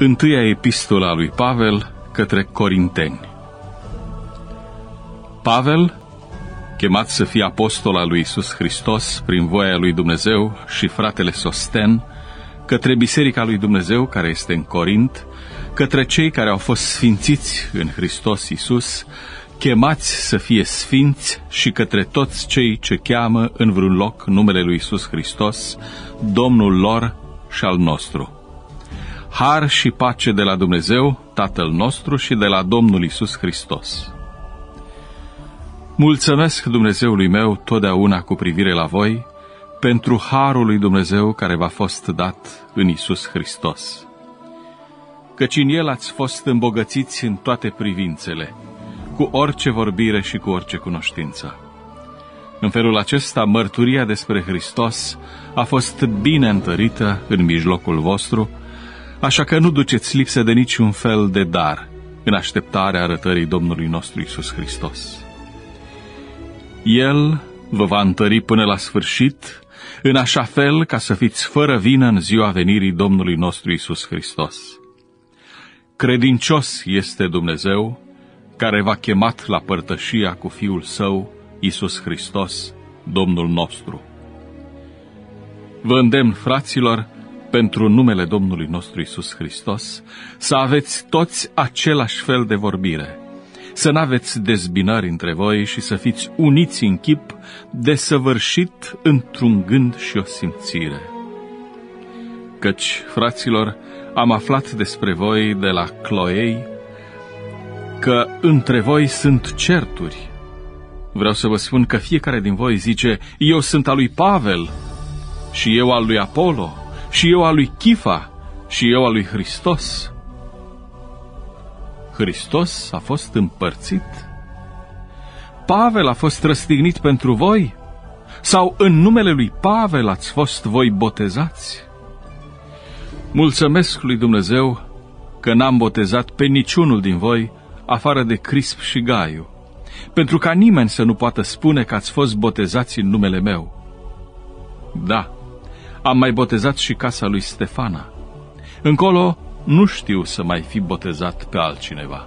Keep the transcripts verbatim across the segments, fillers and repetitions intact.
Întâia epistolă a lui Pavel către Corinteni. Pavel, chemat să fie apostol al lui Iisus Hristos prin voia lui Dumnezeu, și fratele Sosten, către biserica lui Dumnezeu care este în Corint, către cei care au fost sfințiți în Hristos Iisus, chemați să fie sfinți, și către toți cei ce cheamă în vreun loc numele lui Iisus Hristos, Domnul lor și al nostru. Har și pace de la Dumnezeu, Tatăl nostru, și de la Domnul Iisus Hristos. Mulțumesc Dumnezeului meu totdeauna cu privire la voi, pentru harul lui Dumnezeu care v-a fost dat în Iisus Hristos. Căci în El ați fost îmbogățiți în toate privințele, cu orice vorbire și cu orice cunoștință. În felul acesta, mărturia despre Hristos a fost bine întărită în mijlocul vostru, așa că nu duceți lipsă de niciun fel de dar în așteptarea arătării Domnului nostru Iisus Hristos. El vă va întări până la sfârșit, în așa fel ca să fiți fără vină în ziua venirii Domnului nostru Iisus Hristos. Credincios este Dumnezeu, care v-a chemat la părtășia cu Fiul Său, Iisus Hristos, Domnul nostru. Vă îndemn, fraților, pentru numele Domnului nostru Iisus Hristos, să aveți toți același fel de vorbire, să n-aveți dezbinări între voi și să fiți uniți în chip, desăvârșit într-un gând și o simțire. Căci, fraților, am aflat despre voi de la Cloei că între voi sunt certuri. Vreau să vă spun că fiecare din voi zice: eu sunt al lui Pavel, și eu al lui Apolo, și eu al lui Chifa, și eu al lui Hristos. Hristos a fost împărțit? Pavel a fost răstignit pentru voi? Sau în numele lui Pavel ați fost voi botezați? Mulțumesc lui Dumnezeu că n-am botezat pe niciunul din voi, afară de Crisp și Gaiu, pentru ca nimeni să nu poată spune că ați fost botezați în numele meu. Da, am mai botezat și casa lui Stefana. Încolo nu știu să mai fi botezat pe altcineva.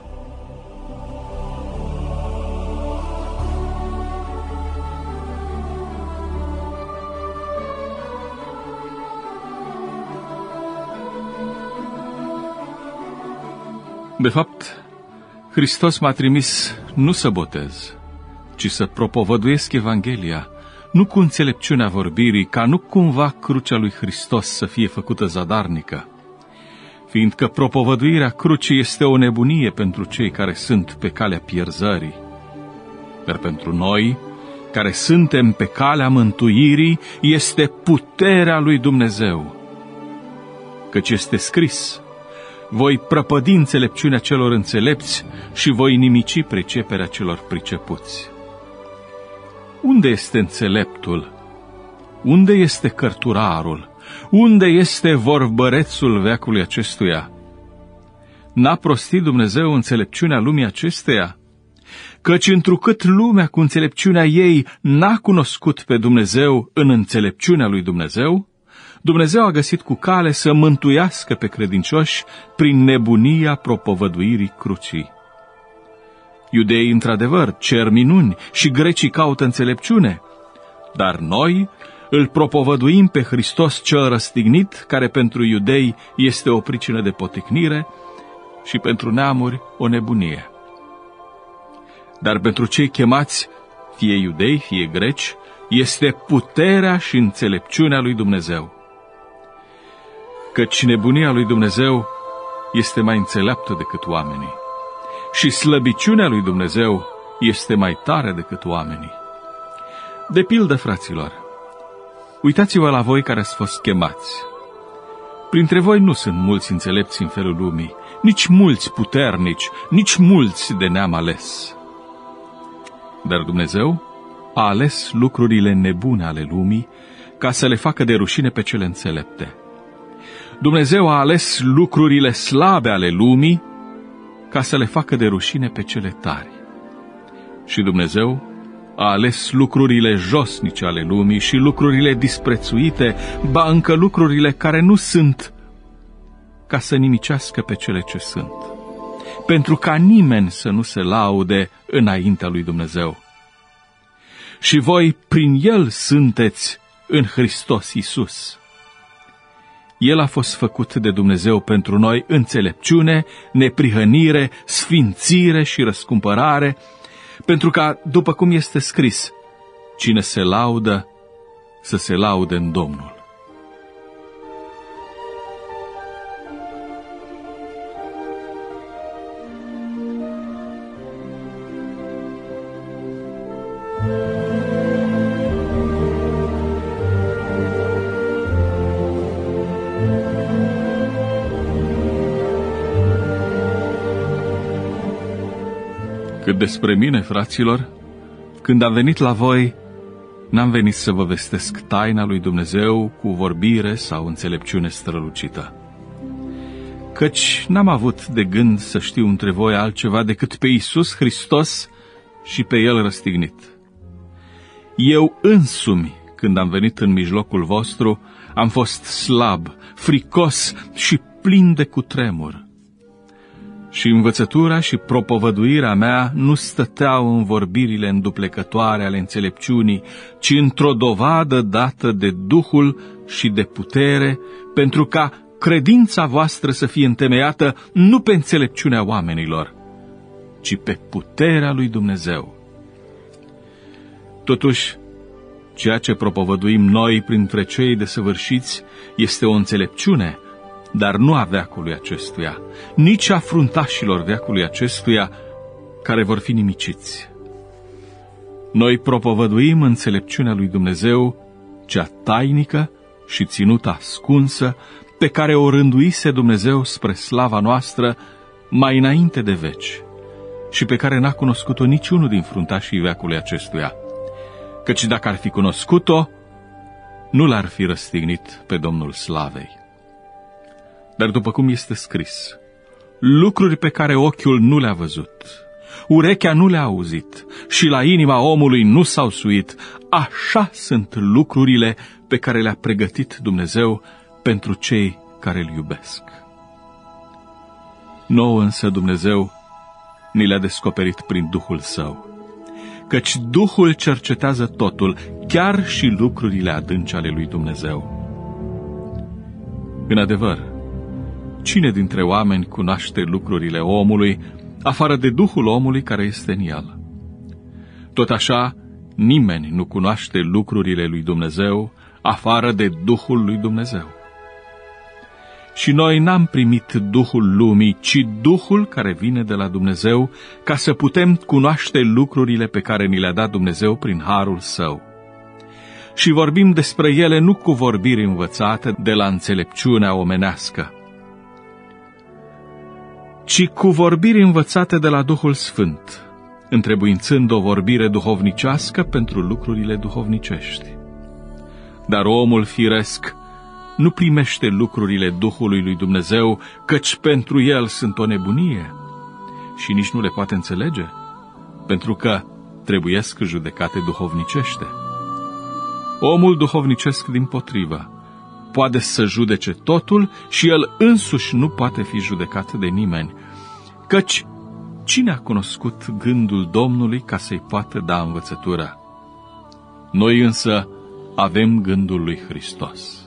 De fapt, Hristos m-a trimis nu să botez, ci să propovăduiesc Evanghelia, nu cu înțelepciunea vorbirii, ca nu cumva crucea lui Hristos să fie făcută zadarnică, fiindcă propovăduirea crucii este o nebunie pentru cei care sunt pe calea pierzării. Dar pentru noi, care suntem pe calea mântuirii, este puterea lui Dumnezeu. Căci este scris: voi prăpădi înțelepciunea celor înțelepți și voi nimici priceperea celor pricepuți. Unde este înțeleptul? Unde este cărturarul? Unde este vorbărețul veacului acestuia? N-a prostit Dumnezeu înțelepciunea lumii acesteia? Căci întrucât lumea cu înțelepciunea ei n-a cunoscut pe Dumnezeu în înțelepciunea lui Dumnezeu, Dumnezeu a găsit cu cale să mântuiască pe credincioși prin nebunia propovăduirii crucii. Iudeii, într-adevăr, cer minuni și grecii caută înțelepciune, dar noi îl propovăduim pe Hristos cel răstignit, care pentru iudei este o pricină de poticnire și pentru neamuri o nebunie. Dar pentru cei chemați, fie iudei, fie greci, este puterea și înțelepciunea lui Dumnezeu. Căci nebunia lui Dumnezeu este mai înțeleaptă decât oamenii, și slăbiciunea lui Dumnezeu este mai tare decât oamenii. De pildă, fraților, uitați-vă la voi care ați fost chemați. Printre voi nu sunt mulți înțelepți în felul lumii, nici mulți puternici, nici mulți de neam ales. Dar Dumnezeu a ales lucrurile nebune ale lumii ca să le facă de rușine pe cele înțelepte. Dumnezeu a ales lucrurile slabe ale lumii ca să le facă de rușine pe cele tari. Și Dumnezeu a ales lucrurile josnice ale lumii și lucrurile disprețuite, ba încă lucrurile care nu sunt, ca să nimicească pe cele ce sunt, pentru ca nimeni să nu se laude înaintea lui Dumnezeu. Și voi prin El sunteți în Hristos Iisus. El a fost făcut de Dumnezeu pentru noi înțelepciune, neprihănire, sfințire și răscumpărare, pentru ca, după cum este scris, cine se laudă, să se laude în Domnul. Cât despre mine, fraților, când am venit la voi, n-am venit să vă vestesc taina lui Dumnezeu cu vorbire sau înțelepciune strălucită. Căci n-am avut de gând să știu între voi altceva decât pe Iisus Hristos și pe El răstignit. Eu însumi, când am venit în mijlocul vostru, am fost slab, fricos și plin de cutremur. Și învățătura și propovăduirea mea nu stăteau în vorbirile înduplecătoare ale înțelepciunii, ci într-o dovadă dată de Duhul și de putere, pentru ca credința voastră să fie întemeiată nu pe înțelepciunea oamenilor, ci pe puterea lui Dumnezeu. Totuși, ceea ce propovăduim noi printre cei desăvârșiți este o înțelepciune, dar nu a veacului acestuia, nici a fruntașilor veacului acestuia, care vor fi nimiciți. Noi propovăduim înțelepciunea lui Dumnezeu, cea tainică și ținută ascunsă, pe care o rânduise Dumnezeu spre slava noastră mai înainte de veci, și pe care n-a cunoscut-o niciunul din fruntașii veacului acestuia, căci dacă ar fi cunoscut-o, nu l-ar fi răstignit pe Domnul Slavei. Dar după cum este scris, lucruri pe care ochiul nu le-a văzut, urechea nu le-a auzit și la inima omului nu s-au suit, așa sunt lucrurile pe care le-a pregătit Dumnezeu pentru cei care îl iubesc. Nouă însă Dumnezeu ni le-a descoperit prin Duhul Său, căci Duhul cercetează totul, chiar și lucrurile adânci ale lui Dumnezeu. În adevăr, cine dintre oameni cunoaște lucrurile omului, afară de Duhul omului care este în el? Tot așa, nimeni nu cunoaște lucrurile lui Dumnezeu, afară de Duhul lui Dumnezeu. Și noi n-am primit Duhul lumii, ci Duhul care vine de la Dumnezeu, ca să putem cunoaște lucrurile pe care ni le-a dat Dumnezeu prin harul Său. Și vorbim despre ele nu cu vorbiri învățate de la înțelepciunea omenească, ci cu vorbiri învățate de la Duhul Sfânt, întrebuințând o vorbire duhovnicească pentru lucrurile duhovnicești. Dar omul firesc nu primește lucrurile Duhului lui Dumnezeu, căci pentru el sunt o nebunie și nici nu le poate înțelege, pentru că trebuiesc judecate duhovnicește. Omul duhovnicesc dimpotrivă poate să judece totul și el însuși nu poate fi judecat de nimeni, căci cine a cunoscut gândul Domnului ca să-i poată da învățătura? Noi însă avem gândul lui Hristos.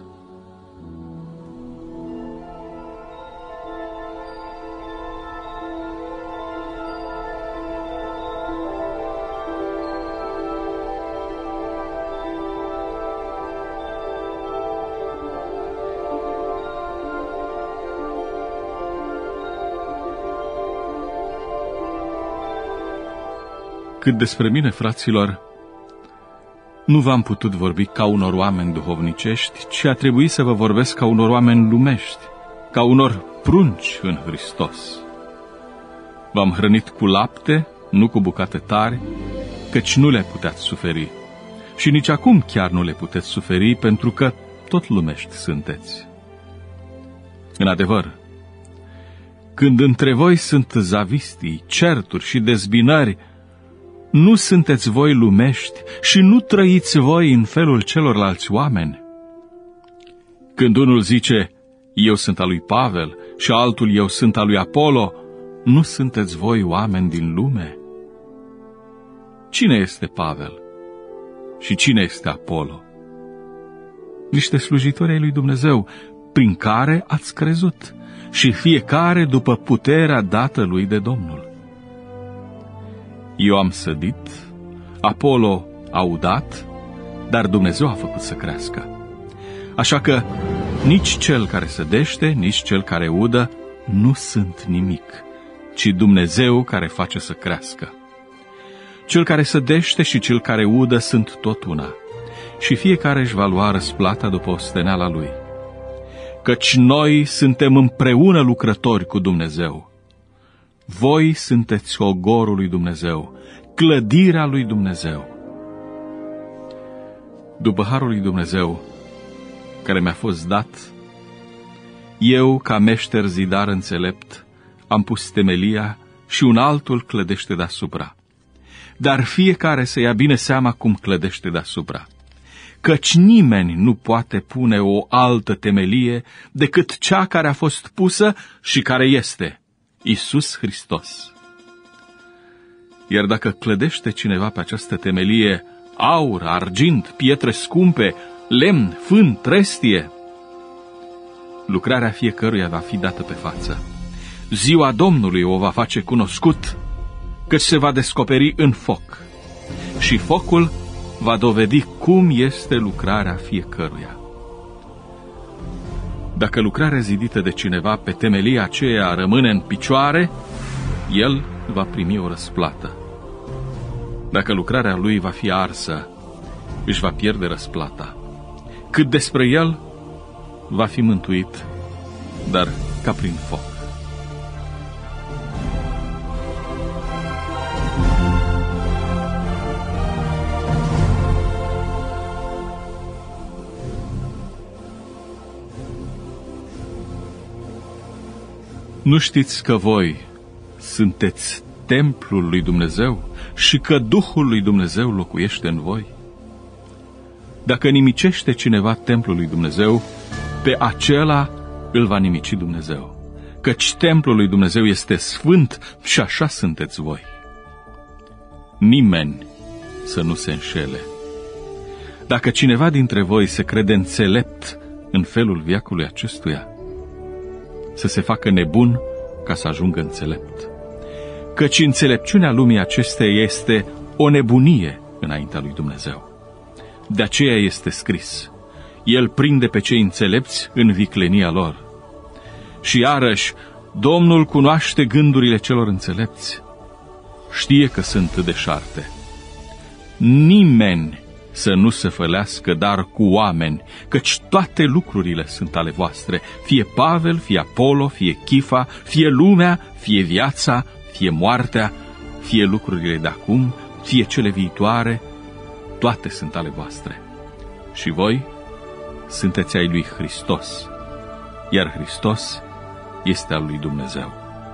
Cât despre mine, fraților, nu v-am putut vorbi ca unor oameni duhovnicești, ci a trebuit să vă vorbesc ca unor oameni lumești, ca unor prunci în Hristos. V-am hrănit cu lapte, nu cu bucate tari, căci nu le puteați suferi. Și nici acum chiar nu le puteți suferi, pentru că tot lumești sunteți. În adevăr, când între voi sunt zavistii, certuri și dezbinări, nu sunteți voi lumești și nu trăiți voi în felul celorlalți oameni? Când unul zice, eu sunt al lui Pavel, și altul eu sunt al lui Apollo, nu sunteți voi oameni din lume? Cine este Pavel? Și cine este Apollo? Niște slujitori ai lui Dumnezeu, prin care ați crezut, și fiecare după puterea dată lui de Domnul. Eu am sădit, Apollo a udat, dar Dumnezeu a făcut să crească. Așa că nici cel care sădește, nici cel care udă nu sunt nimic, ci Dumnezeu care face să crească. Cel care sădește și cel care udă sunt tot una, și fiecare își va lua răsplata după osteneala lui. Căci noi suntem împreună lucrători cu Dumnezeu. Voi sunteți ogorul lui Dumnezeu, clădirea lui Dumnezeu. După harul lui Dumnezeu, care mi-a fost dat, eu, ca meșter zidar înțelept, am pus temelia și un altul clădește deasupra. Dar fiecare să ia bine seama cum clădește deasupra. Căci nimeni nu poate pune o altă temelie decât cea care a fost pusă și care este Iisus Hristos. Iar dacă clădește cineva pe această temelie aur, argint, pietre scumpe, lemn, fân, trestie, lucrarea fiecăruia va fi dată pe față. Ziua Domnului o va face cunoscut, căci se va descoperi în foc, și focul va dovedi cum este lucrarea fiecăruia. Dacă lucrarea zidită de cineva pe temelia aceea rămâne în picioare, el va primi o răsplată. Dacă lucrarea lui va fi arsă, își va pierde răsplata. Cât despre el, va fi mântuit, dar ca prin foc. Nu știți că voi sunteți templul lui Dumnezeu și că Duhul lui Dumnezeu locuiește în voi? Dacă nimicește cineva templul lui Dumnezeu, pe acela îl va nimici Dumnezeu, căci templul lui Dumnezeu este sfânt și așa sunteți voi. Nimeni să nu se înșele. Dacă cineva dintre voi se crede înțelept în felul veacului acestuia, să se facă nebun ca să ajungă înțelept. Căci înțelepciunea lumii acesteia este o nebunie înaintea lui Dumnezeu. De aceea este scris: El prinde pe cei înțelepți în viclenia lor. Și iarăși, Domnul cunoaște gândurile celor înțelepți. Știe că sunt deșarte. Nimeni să nu se fălească dar cu oameni, căci toate lucrurile sunt ale voastre, fie Pavel, fie Apollo, fie Chifa, fie lumea, fie viața, fie moartea, fie lucrurile de acum, fie cele viitoare, toate sunt ale voastre. Și voi sunteți ai lui Hristos, iar Hristos este al lui Dumnezeu.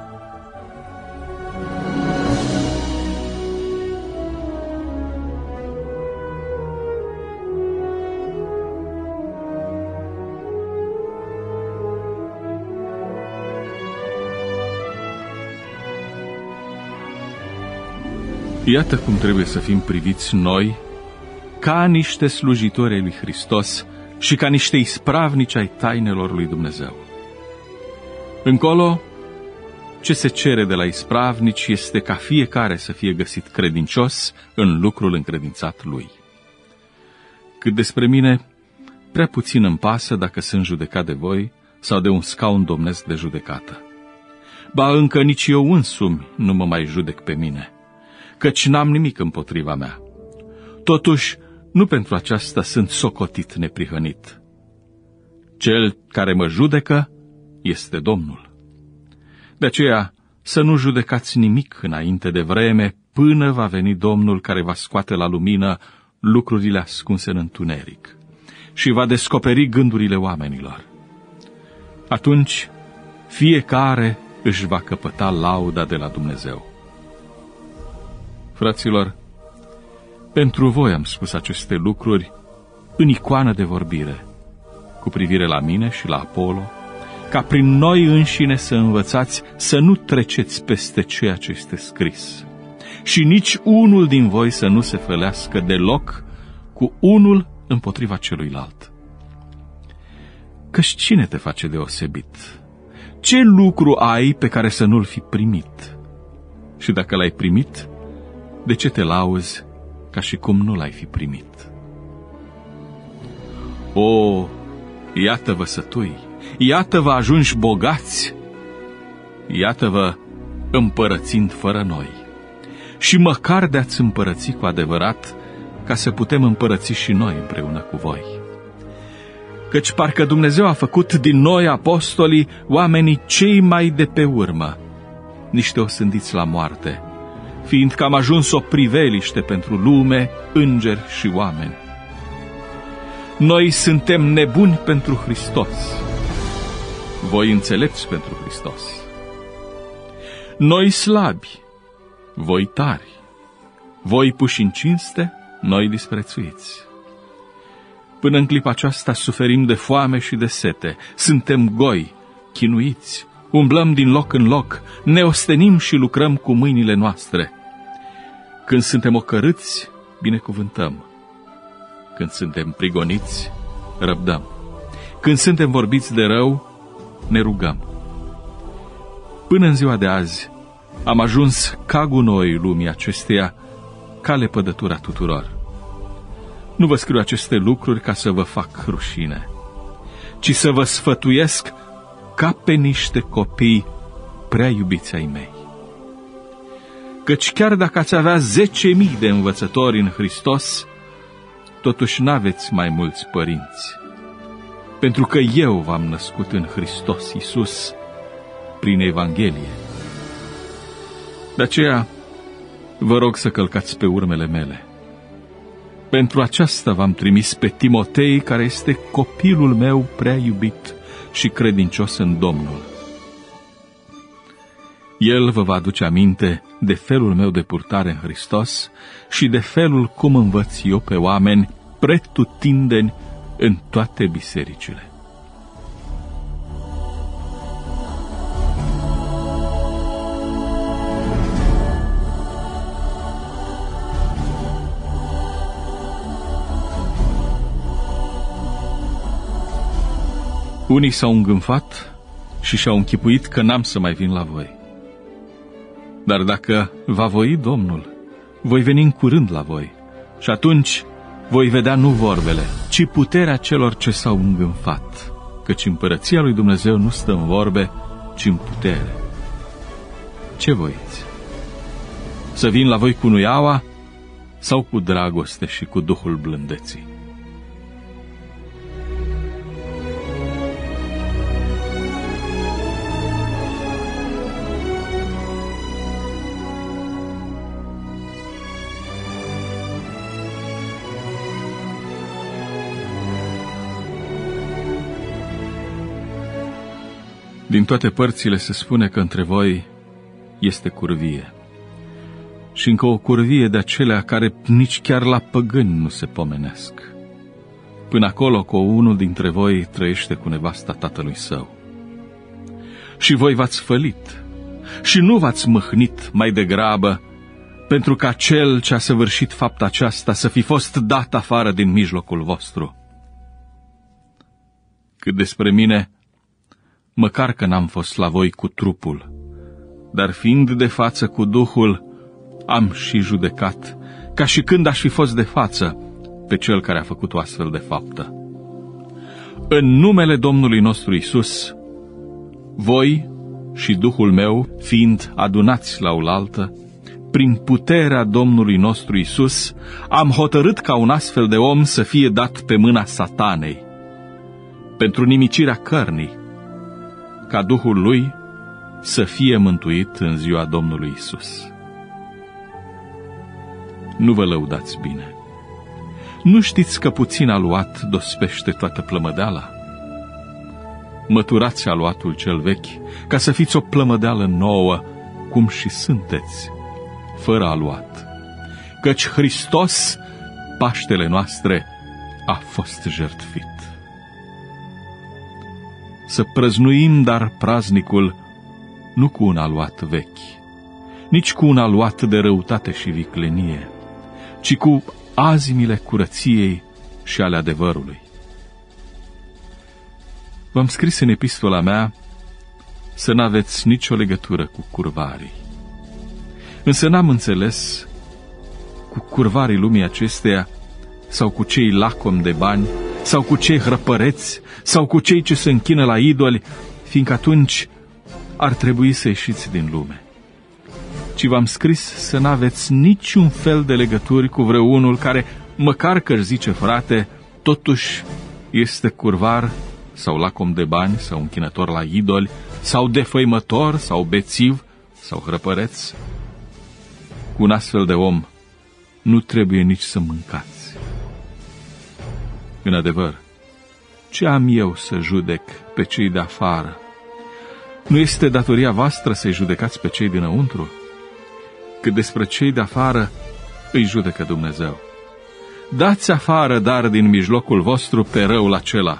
Iată cum trebuie să fim priviți noi, ca niște slujitori ai lui Hristos și ca niște ispravnici ai tainelor lui Dumnezeu. Încolo, ce se cere de la ispravnici este ca fiecare să fie găsit credincios în lucrul încredințat lui. Cât despre mine, prea puțin îmi pasă dacă sunt judecat de voi sau de un scaun domnesc de judecată. Ba încă nici eu însumi nu mă mai judec pe mine, căci n-am nimic împotriva mea. Totuși, nu pentru aceasta sunt socotit neprihănit. Cel care mă judecă este Domnul. De aceea, să nu judecați nimic înainte de vreme, până va veni Domnul care va scoate la lumină lucrurile ascunse în întuneric și va descoperi gândurile oamenilor. Atunci, fiecare își va căpăta lauda de la Dumnezeu. Fraților, pentru voi am spus aceste lucruri în icoană de vorbire, cu privire la mine și la Apollo ca prin noi înșine să învățați să nu treceți peste ceea ce este scris, și nici unul din voi să nu se fălească deloc cu unul împotriva celuilalt. Căci cine te face deosebit? Ce lucru ai pe care să nu-l fi primit? Și dacă l-ai primit, de ce te lauzi ca și cum nu l-ai fi primit? O, iată-vă sătui, iată-vă ajungi bogați, iată-vă împărățind fără noi. Și măcar de-ați împărăți cu adevărat, ca să putem împărăți și noi împreună cu voi. Căci parcă Dumnezeu a făcut din noi, apostolii, oamenii cei mai de pe urmă, niște osândiți la moarte, fiindcă am ajuns o priveliște pentru lume, îngeri și oameni. Noi suntem nebuni pentru Hristos, voi înțelepți pentru Hristos. Noi slabi, voi tari, voi puși în cinste, noi disprețuiți. Până în clipa aceasta suferim de foame și de sete, suntem goi, chinuiți, umblăm din loc în loc, ne ostenim și lucrăm cu mâinile noastre. Când suntem ocărâți, binecuvântăm. Când suntem prigoniți, răbdăm. Când suntem vorbiți de rău, ne rugăm. Până în ziua de azi, am ajuns ca gunoi lumii acesteia, ca lepădătura tuturor. Nu vă scriu aceste lucruri ca să vă fac rușine, ci să vă sfătuiesc ca pe niște copii prea iubiți ai mei. Căci chiar dacă ați avea zece mii de învățători în Hristos, totuși n-aveți mai mulți părinți, pentru că eu v-am născut în Hristos Iisus prin Evanghelie. De aceea vă rog să călcați pe urmele mele. Pentru aceasta v-am trimis pe Timotei, care este copilul meu prea iubit și credincios în Domnul. El vă va aduce aminte de felul meu de purtare în Hristos și de felul cum învăț eu pe oameni pretutindeni în toate bisericile. Unii s-au îngânfat și și-au închipuit că n-am să mai vin la voi. Dar dacă va voi Domnul, voi veni în curând la voi și atunci voi vedea nu vorbele, ci puterea celor ce s-au îngânfat, căci împărăția lui Dumnezeu nu stă în vorbe, ci în putere. Ce voiți? Să vin la voi cu nuiaua sau cu dragoste și cu duhul blândeții? Din toate părțile se spune că între voi este curvie. Și încă o curvie de acelea care nici chiar la păgâni nu se pomenesc. Până acolo că unul dintre voi trăiește cu nevasta tatălui său. Și voi v-ați fălit și nu v-ați mâhnit mai degrabă, pentru ca cel ce a săvârșit fapta aceasta să fi fost dat afară din mijlocul vostru. Cât despre mine, măcar că n-am fost la voi cu trupul, dar fiind de față cu Duhul, am și judecat, ca și când aș fi fost de față, pe cel care a făcut o astfel de faptă. În numele Domnului nostru Iisus, voi și Duhul meu, fiind adunați la oaltă, prin puterea Domnului nostru Iisus, am hotărât ca un astfel de om să fie dat pe mâna Satanei, pentru nimicirea cărnii, ca Duhul lui să fie mântuit în ziua Domnului Iisus. Nu vă lăudați bine. Nu știți că puțin aluat dospește toată plămădeala? Măturați aluatul cel vechi, ca să fiți o plămădeală nouă, cum și sunteți, fără aluat. Căci Hristos, Paștele noastre, a fost jertfit. să prăznuim dar praznicul nu cu un aluat vechi, nici cu un aluat de răutate și viclenie, ci cu azimile curăției și ale adevărului. V-am scris în epistola mea să n-aveți nicio legătură cu curvarii. Însă n-am înțeles cu curvarii lumii acesteia sau cu cei lacomi de bani sau cu cei hrăpăreți sau cu cei ce se închină la idoli, fiindcă atunci ar trebui să ieșiți din lume. Ci v-am scris să n-aveți niciun fel de legături cu vreunul care, măcar că își zice frate, totuși este curvar sau lacom de bani sau închinător la idoli sau defăimător sau bețiv sau hrăpăreț. Cu un astfel de om nu trebuie nici să mâncați. În adevăr, ce am eu să judec pe cei de afară? Nu este datoria voastră să-i judecați pe cei dinăuntru? Cât despre cei de afară îi judecă Dumnezeu. Dați afară, dar din mijlocul vostru pe răul acela.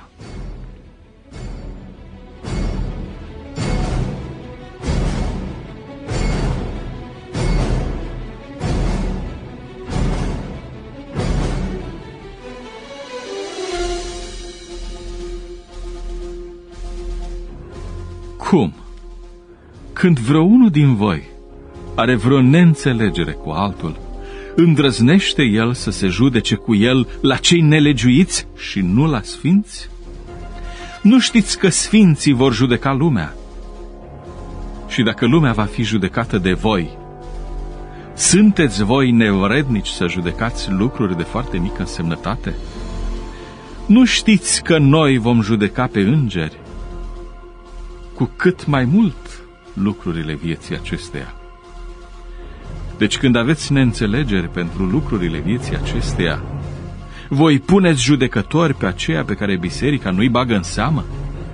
Cum? Când vreunul din voi are vreo neînțelegere cu altul, îndrăznește el să se judece cu el la cei nelegiuiți și nu la sfinți? Nu știți că sfinții vor judeca lumea? Și dacă lumea va fi judecată de voi, sunteți voi nevrednici să judecați lucruri de foarte mică însemnătate? Nu știți că noi vom judeca pe îngeri? Cu cât mai mult lucrurile vieții acesteia. Deci când aveți neînțelegeri pentru lucrurile vieții acesteia, voi puneți judecători pe aceea pe care biserica nu-i bagă în seamă?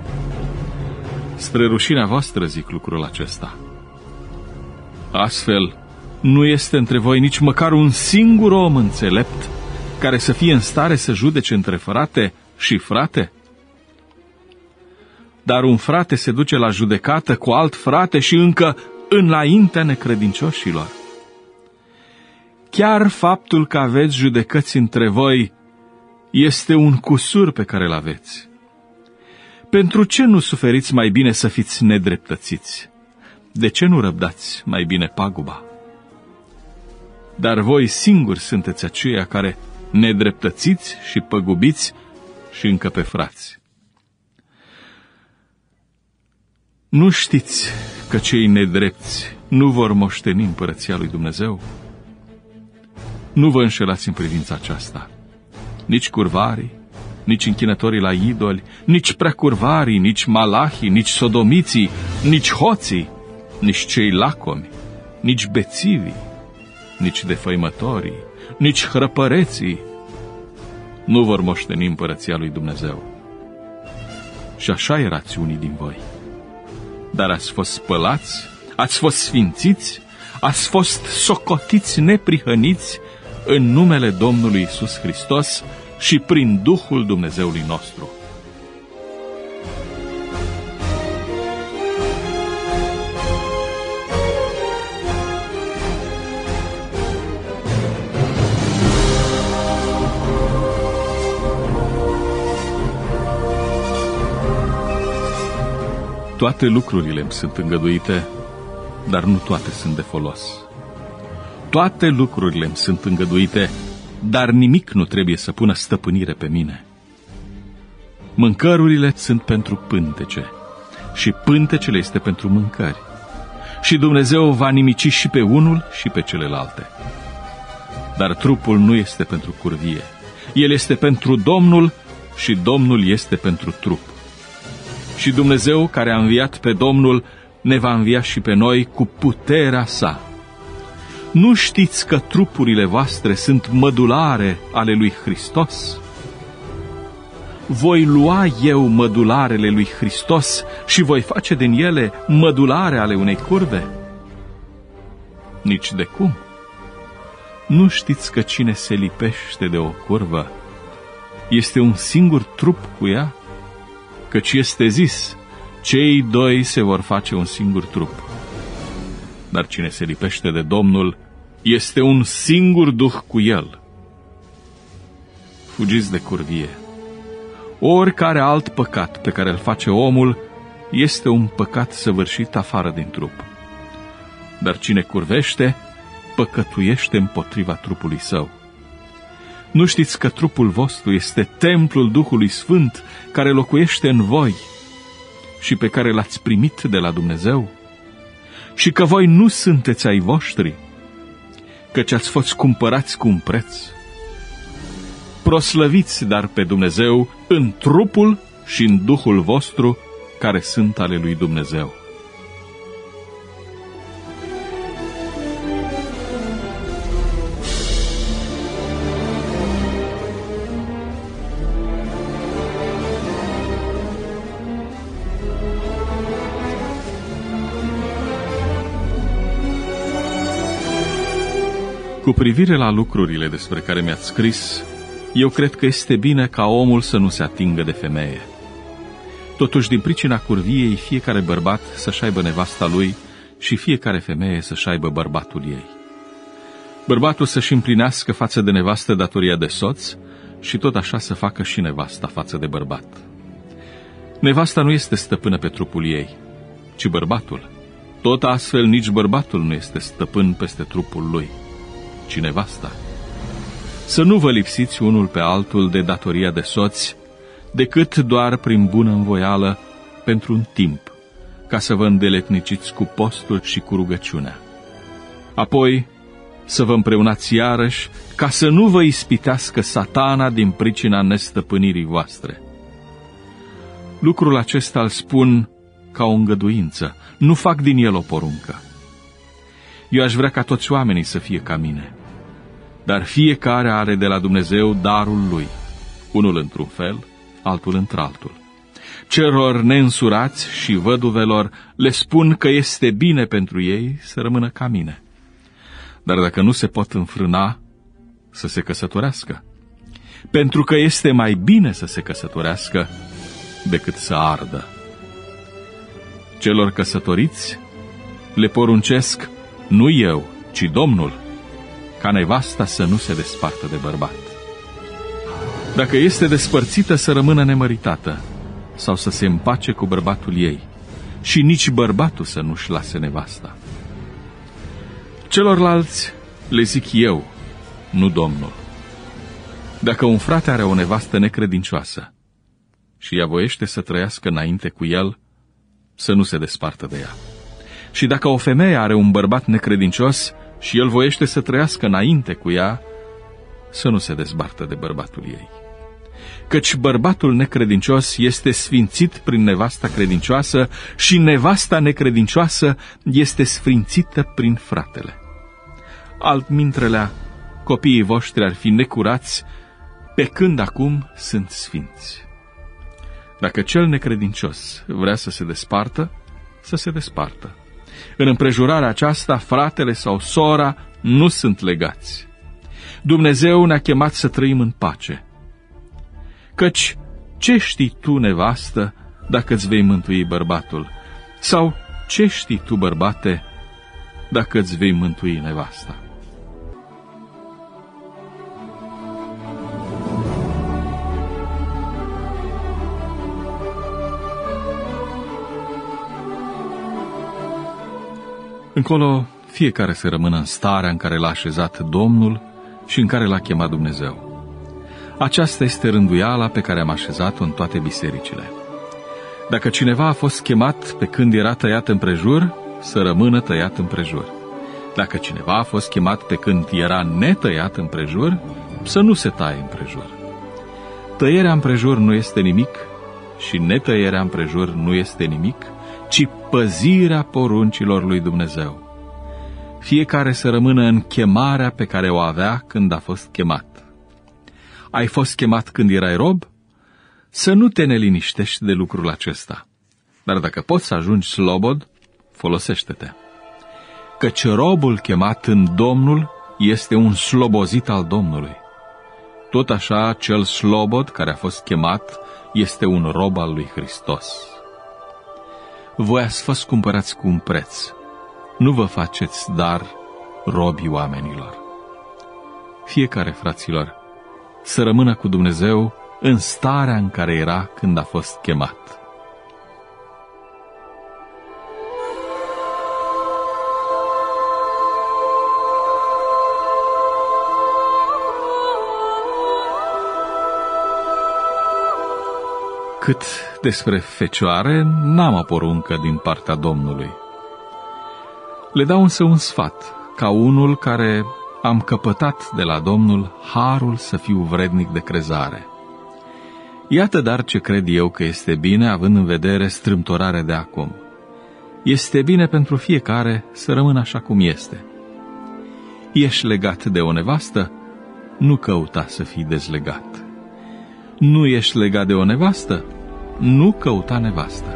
Spre rușinea voastră zic lucrul acesta. Astfel, nu este între voi nici măcar un singur om înțelept care să fie în stare să judece între frate și frate? Dar un frate se duce la judecată cu alt frate și încă înaintea necredincioșilor. Chiar faptul că aveți judecăți între voi este un cusur pe care îl aveți. Pentru ce nu suferiți mai bine să fiți nedreptățiți? De ce nu răbdați mai bine paguba? Dar voi singuri sunteți aceia care nedreptățiți și păgubiți și încă pe frați. Nu știți că cei nedrepți nu vor moșteni împărăția lui Dumnezeu? Nu vă înșelați în privința aceasta. Nici curvarii, nici închinătorii la idoli, nici preacurvarii, nici malahii, nici sodomiții, nici hoții, nici cei lacomi, nici bețivii, nici defăimătorii, nici hrăpăreții nu vor moșteni împărăția lui Dumnezeu. Și așa erați unii din voi. Dar ați fost spălați, ați fost sfințiți, ați fost socotiți neprihăniți în numele Domnului Iisus Hristos și prin Duhul Dumnezeului nostru. Toate lucrurile îmi sunt îngăduite, dar nu toate sunt de folos. Toate lucrurile îmi sunt îngăduite, dar nimic nu trebuie să pună stăpânire pe mine. Mâncărurile sunt pentru pântece și pântecele este pentru mâncări. Și Dumnezeu va nimici și pe unul și pe celelalte. Dar trupul nu este pentru curvie. El este pentru Domnul și Domnul este pentru trup. Și Dumnezeu, care a înviat pe Domnul, ne va învia și pe noi cu puterea sa. Nu știți că trupurile voastre sunt mădulare ale lui Hristos? Voi lua eu mădularele lui Hristos și voi face din ele mădulare ale unei curve? Nici de cum. Nu știți că cine se lipește de o curvă este un singur trup cu ea? Căci este zis, cei doi se vor face un singur trup. Dar cine se lipește de Domnul este un singur duh cu El. Fugiți de curvie. Oricare alt păcat pe care îl face omul este un păcat săvârșit afară din trup. Dar cine curvește, păcătuiește împotriva trupului său. Nu știți că trupul vostru este templul Duhului Sfânt care locuiește în voi și pe care l-ați primit de la Dumnezeu? Și că voi nu sunteți ai voștri, căci ați fost cumpărați cu un preț. Proslăviți dar pe Dumnezeu în trupul și în Duhul vostru, care sunt ale lui Dumnezeu. Cu privire la lucrurile despre care mi-ați scris, eu cred că este bine ca omul să nu se atingă de femeie. Totuși, din pricina curviei, fiecare bărbat să-și aibă nevasta lui și fiecare femeie să-și aibă bărbatul ei. Bărbatul să-și împlinească față de nevastă datoria de soț și tot așa să facă și nevasta față de bărbat. Nevasta nu este stăpână pe trupul ei, ci bărbatul. Tot astfel nici bărbatul nu este stăpân peste trupul lui, ci nevasta. Să nu vă lipsiți unul pe altul de datoria de soți, decât doar prin bună învoială pentru un timp, ca să vă îndeletniciți cu postul și cu rugăciunea. Apoi să vă împreunați iarăși, ca să nu vă ispitească Satana din pricina nestăpânirii voastre. Lucrul acesta îl spun ca o îngăduință, nu fac din el o poruncă. Eu aș vrea ca toți oamenii să fie ca mine, dar fiecare are de la Dumnezeu darul lui, unul într-un fel, altul într-altul. Celor neînsurați și văduvelor le spun că este bine pentru ei să rămână ca mine. Dar dacă nu se pot înfrâna, să se căsătorească, pentru că este mai bine să se căsătorească decât să ardă. Celor căsătoriți le poruncesc, nu eu, ci Domnul, ca nevasta să nu se despartă de bărbat. Dacă este despărțită, să rămână nemăritată sau să se împace cu bărbatul ei, și nici bărbatul să nu-și lase nevasta. Celorlalți le zic eu, nu Domnul. Dacă un frate are o nevastă necredincioasă și ea voiește să trăiască înainte cu el, să nu se despartă de ea. Și dacă o femeie are un bărbat necredincios și el voiește să trăiască înainte cu ea, să nu se dezbartă de bărbatul ei. Căci bărbatul necredincios este sfințit prin nevasta credincioasă și nevasta necredincioasă este sfințită prin fratele. Altmintrelea, copiii voștri ar fi necurați, pe când acum sunt sfinți. Dacă cel necredincios vrea să se despartă, să se despartă. În împrejurarea aceasta, fratele sau sora nu sunt legați. Dumnezeu ne-a chemat să trăim în pace. Căci ce știi tu, nevastă, dacă îți vei mântui bărbatul? Sau ce știi tu, bărbate, dacă îți vei mântui nevasta? Încolo, fiecare să rămână în starea în care l-a așezat Domnul și în care l-a chemat Dumnezeu. Aceasta este rânduiala pe care am așezat-o în toate bisericile. Dacă cineva a fost chemat pe când era tăiat împrejur, să rămână tăiat împrejur. Dacă cineva a fost chemat pe când era netăiat împrejur, să nu se taie împrejur. Tăierea împrejur nu este nimic și netăierea împrejur nu este nimic, ci păzirea poruncilor lui Dumnezeu. Fiecare să rămână în chemarea pe care o avea când a fost chemat. Ai fost chemat când erai rob? Să nu te neliniștești de lucrul acesta. Dar dacă poți să ajungi slobod, folosește-te. Căci robul chemat în Domnul este un slobozit al Domnului. Tot așa, cel slobod care a fost chemat este un rob al lui Hristos. voi ați fost cumpărați cu un preț. Nu vă faceți dar robii oamenilor. Fiecare, fraților, să rămână cu Dumnezeu în starea în care era când a fost chemat. Cât despre fecioare, n-am o poruncă din partea Domnului. Le dau însă un sfat, ca unul care am căpătat de la Domnul harul să fiu vrednic de crezare. Iată dar ce cred eu că este bine, având în vedere strâmtorarea de acum. Este bine pentru fiecare să rămână așa cum este. Ești legat de o nevastă? Nu căuta să fii dezlegat. Nu ești legat de o nevastă? Nu căuta nevastă.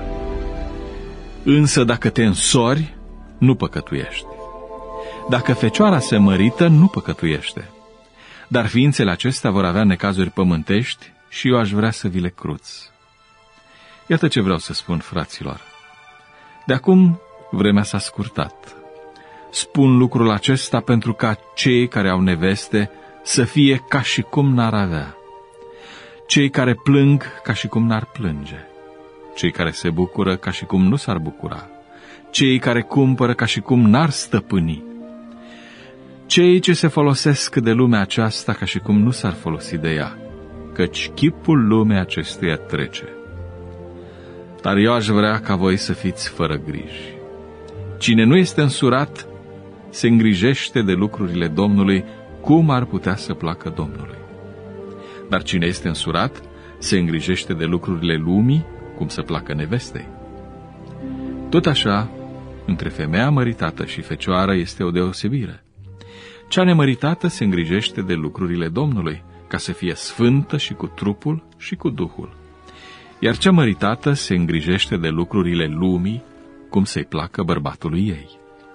Însă dacă te însori, nu păcătuiești. Dacă fecioara se mărită, nu păcătuiește. Dar ființele acestea vor avea necazuri pământești și eu aș vrea să vi le cruț. Iată ce vreau să spun, fraților. De acum vremea s-a scurtat. Spun lucrul acesta pentru ca cei care au neveste să fie ca și cum n-ar avea. Cei care plâng ca și cum n-ar plânge. Cei care se bucură ca și cum nu s-ar bucura. Cei care cumpără ca și cum n-ar stăpâni. Cei ce se folosesc de lumea aceasta ca și cum nu s-ar folosi de ea, căci chipul lumei acestuia trece. Dar eu aș vrea ca voi să fiți fără griji. Cine nu este însurat, se îngrijește de lucrurile Domnului, cum ar putea să placă Domnului. Dar cine este însurat, se îngrijește de lucrurile lumii, cum să placă nevestei. Tot așa, între femeia măritată și fecioară este o deosebire. Cea nemăritată se îngrijește de lucrurile Domnului, ca să fie sfântă și cu trupul și cu duhul. Iar cea măritată se îngrijește de lucrurile lumii, cum să-i placă bărbatului ei.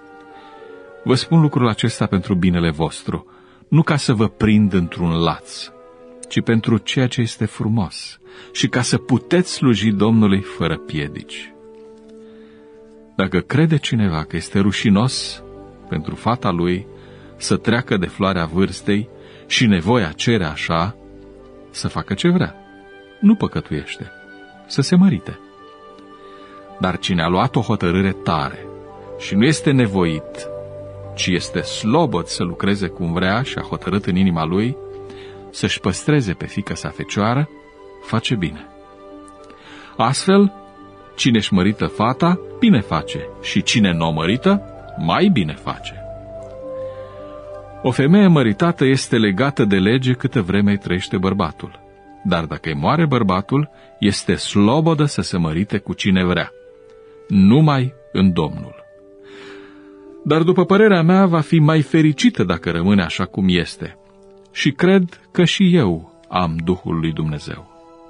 Vă spun lucrul acesta pentru binele vostru, nu ca să vă prind într-un laț, ci pentru ceea ce este frumos și ca să puteți sluji Domnului fără piedici. Dacă crede cineva că este rușinos pentru fata lui să treacă de floarea vârstei și nevoia cere așa, să facă ce vrea, nu păcătuiește, să se mărite. Dar cine a luat o hotărâre tare și nu este nevoit, ci este slobod să lucreze cum vrea și a hotărât în inima lui să-și păstreze pe fiica sa fecioară, face bine. Astfel, cine își mărită fata, bine face, și cine nu o mărită, mai bine face. O femeie măritată este legată de lege câtă vreme îi trăiește bărbatul, dar dacă îi moare bărbatul, este slobodă să se mărite cu cine vrea, numai în Domnul. Dar după părerea mea, va fi mai fericită dacă rămâne așa cum este. Și cred că și eu am Duhul lui Dumnezeu.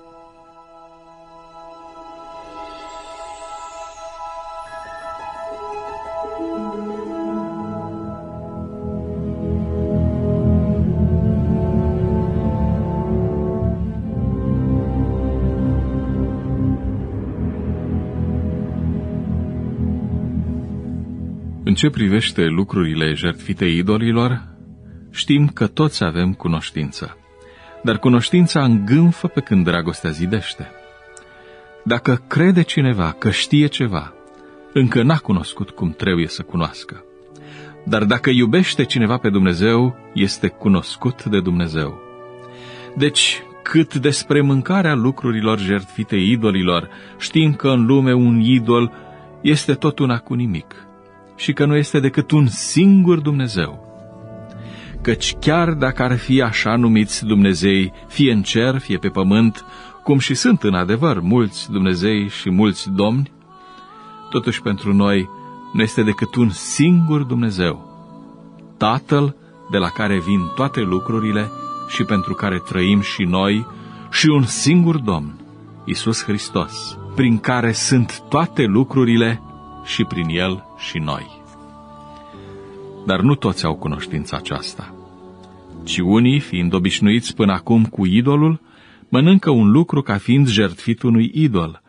În ce privește lucrurile jertfite idolilor, știm că toți avem cunoștință, dar cunoștința îngânfă pe când dragostea zidește. Dacă crede cineva că știe ceva, încă n-a cunoscut cum trebuie să cunoască. Dar dacă iubește cineva pe Dumnezeu, este cunoscut de Dumnezeu. Deci, cât despre mâncarea lucrurilor jertfite idolilor, știm că în lume un idol este tot una cu nimic și că nu este decât un singur Dumnezeu. Căci chiar dacă ar fi așa numiți Dumnezei, fie în cer, fie pe pământ, cum și sunt în adevăr mulți Dumnezei și mulți domni, totuși pentru noi nu este decât un singur Dumnezeu, Tatăl de la care vin toate lucrurile și pentru care trăim și noi, și un singur Domn, Iisus Hristos, prin care sunt toate lucrurile și prin El și noi. Dar nu toți au cunoștința aceasta, ci unii, fiind obișnuiți până acum cu idolul, mănâncă un lucru ca fiind jertfit unui idol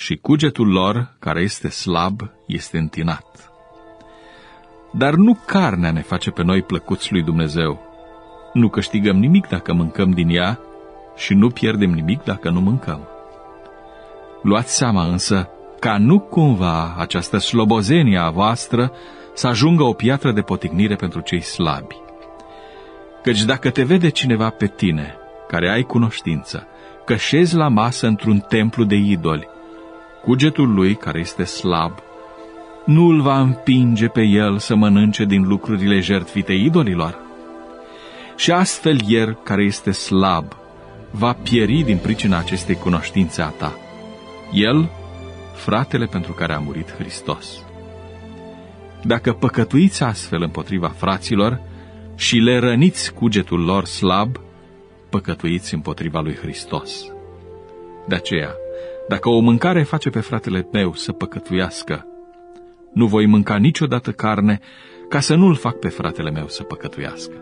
și cugetul lor, care este slab, este întinat. Dar nu carnea ne face pe noi plăcuți lui Dumnezeu. Nu câștigăm nimic dacă mâncăm din ea și nu pierdem nimic dacă nu mâncăm. Luați seama însă ca nu cumva această slobozenie a voastră să ajungă o piatră de potignire pentru cei slabi. Căci dacă te vede cineva pe tine, care ai cunoștință, că șezi la masă într-un templu de idoli, cugetul lui, care este slab, nu îl va împinge pe el să mănânce din lucrurile jertfite idolilor? Și astfel el, care este slab, va pieri din pricina acestei cunoștințe a ta. El, fratele pentru care a murit Hristos. Dacă păcătuiți astfel împotriva fraților și le răniți cugetul lor slab, păcătuiți împotriva lui Hristos. De aceea, dacă o mâncare face pe fratele meu să păcătuiască, nu voi mânca niciodată carne, ca să nu-l fac pe fratele meu să păcătuiască.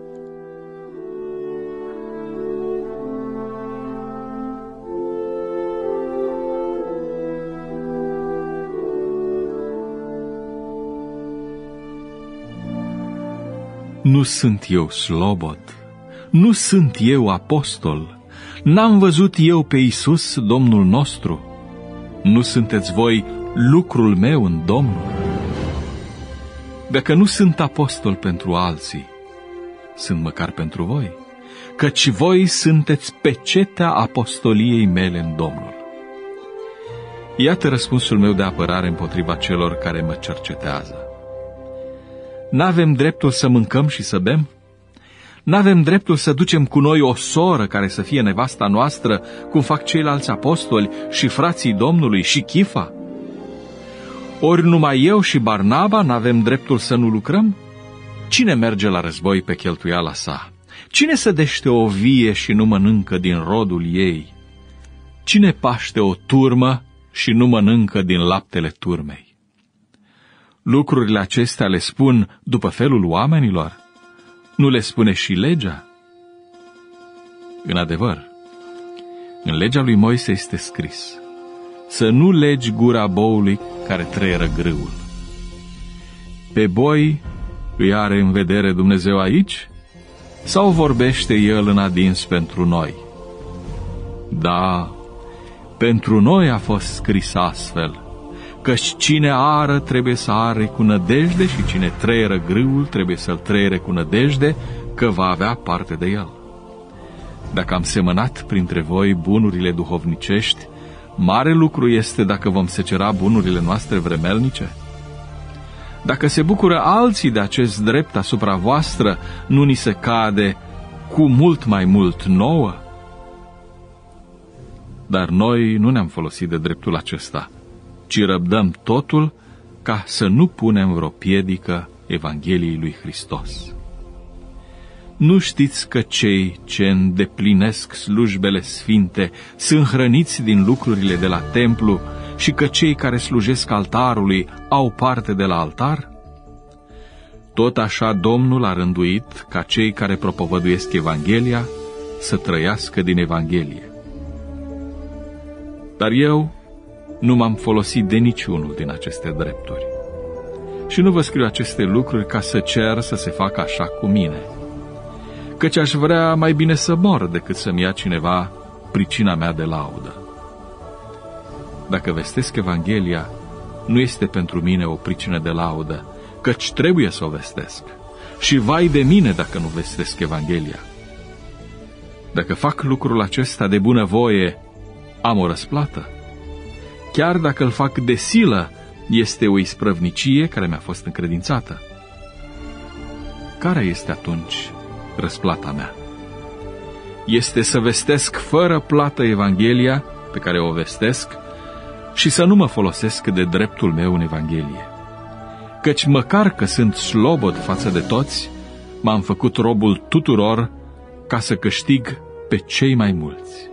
Nu sunt eu slobod, nu sunt eu apostol, n-am văzut eu pe Iisus, Domnul nostru. Nu sunteți voi lucrul meu în Domnul? Dacă nu sunt apostol pentru alții, sunt măcar pentru voi, căci voi sunteți pecetea apostoliei mele în Domnul. Iată răspunsul meu de apărare împotriva celor care mă cercetează. N-avem dreptul să mâncăm și să bem? N-avem dreptul să ducem cu noi o soră care să fie nevasta noastră, cum fac ceilalți apostoli și frații Domnului și Chifa? Ori numai eu și Barnaba n-avem dreptul să nu lucrăm? Cine merge la război pe cheltuiala sa? Cine sădește o vie și nu mănâncă din rodul ei? Cine paște o turmă și nu mănâncă din laptele turmei? Lucrurile acestea le spun după felul oamenilor? Nu le spune și legea? În adevăr, în legea lui Moise este scris: să nu legi gura boului care trăieră grâul. Pe boi îi are în vedere Dumnezeu aici? Sau vorbește El în adins pentru noi? Da, pentru noi a fost scris astfel, căci cine ară trebuie să are cu nădejde și cine trăieră grâul trebuie să-l trăiere cu nădejde că va avea parte de el. Dacă am semănat printre voi bunurile duhovnicești, mare lucru este dacă vom secera bunurile noastre vremelnice. Dacă se bucură alții de acest drept asupra voastră, nu ni se cade cu mult mai mult nouă? Dar noi nu ne-am folosit de dreptul acesta, ci răbdăm totul ca să nu punem vreo piedică Evangheliei lui Hristos. Nu știți că cei ce îndeplinesc slujbele sfinte sunt hrăniți din lucrurile de la templu și că cei care slujesc altarului au parte de la altar? Tot așa Domnul a rânduit ca cei care propovăduiesc Evanghelia să trăiască din Evanghelie. Dar eu nu m-am folosit de niciunul din aceste drepturi. Și nu vă scriu aceste lucruri ca să cer să se facă așa cu mine, căci aș vrea mai bine să mor decât să-mi ia cineva pricina mea de laudă. Dacă vestesc Evanghelia, nu este pentru mine o pricină de laudă, căci trebuie să o vestesc. Și vai de mine dacă nu vestesc Evanghelia. Dacă fac lucrul acesta de bunăvoie, am o răsplată. Chiar dacă îl fac de silă, este o isprăvnicie care mi-a fost încredințată. Care este atunci răsplata mea? Este să vestesc fără plată Evanghelia pe care o vestesc și să nu mă folosesc de dreptul meu în Evanghelie. Căci măcar că sunt slobod față de toți, m-am făcut robul tuturor ca să câștig pe cei mai mulți.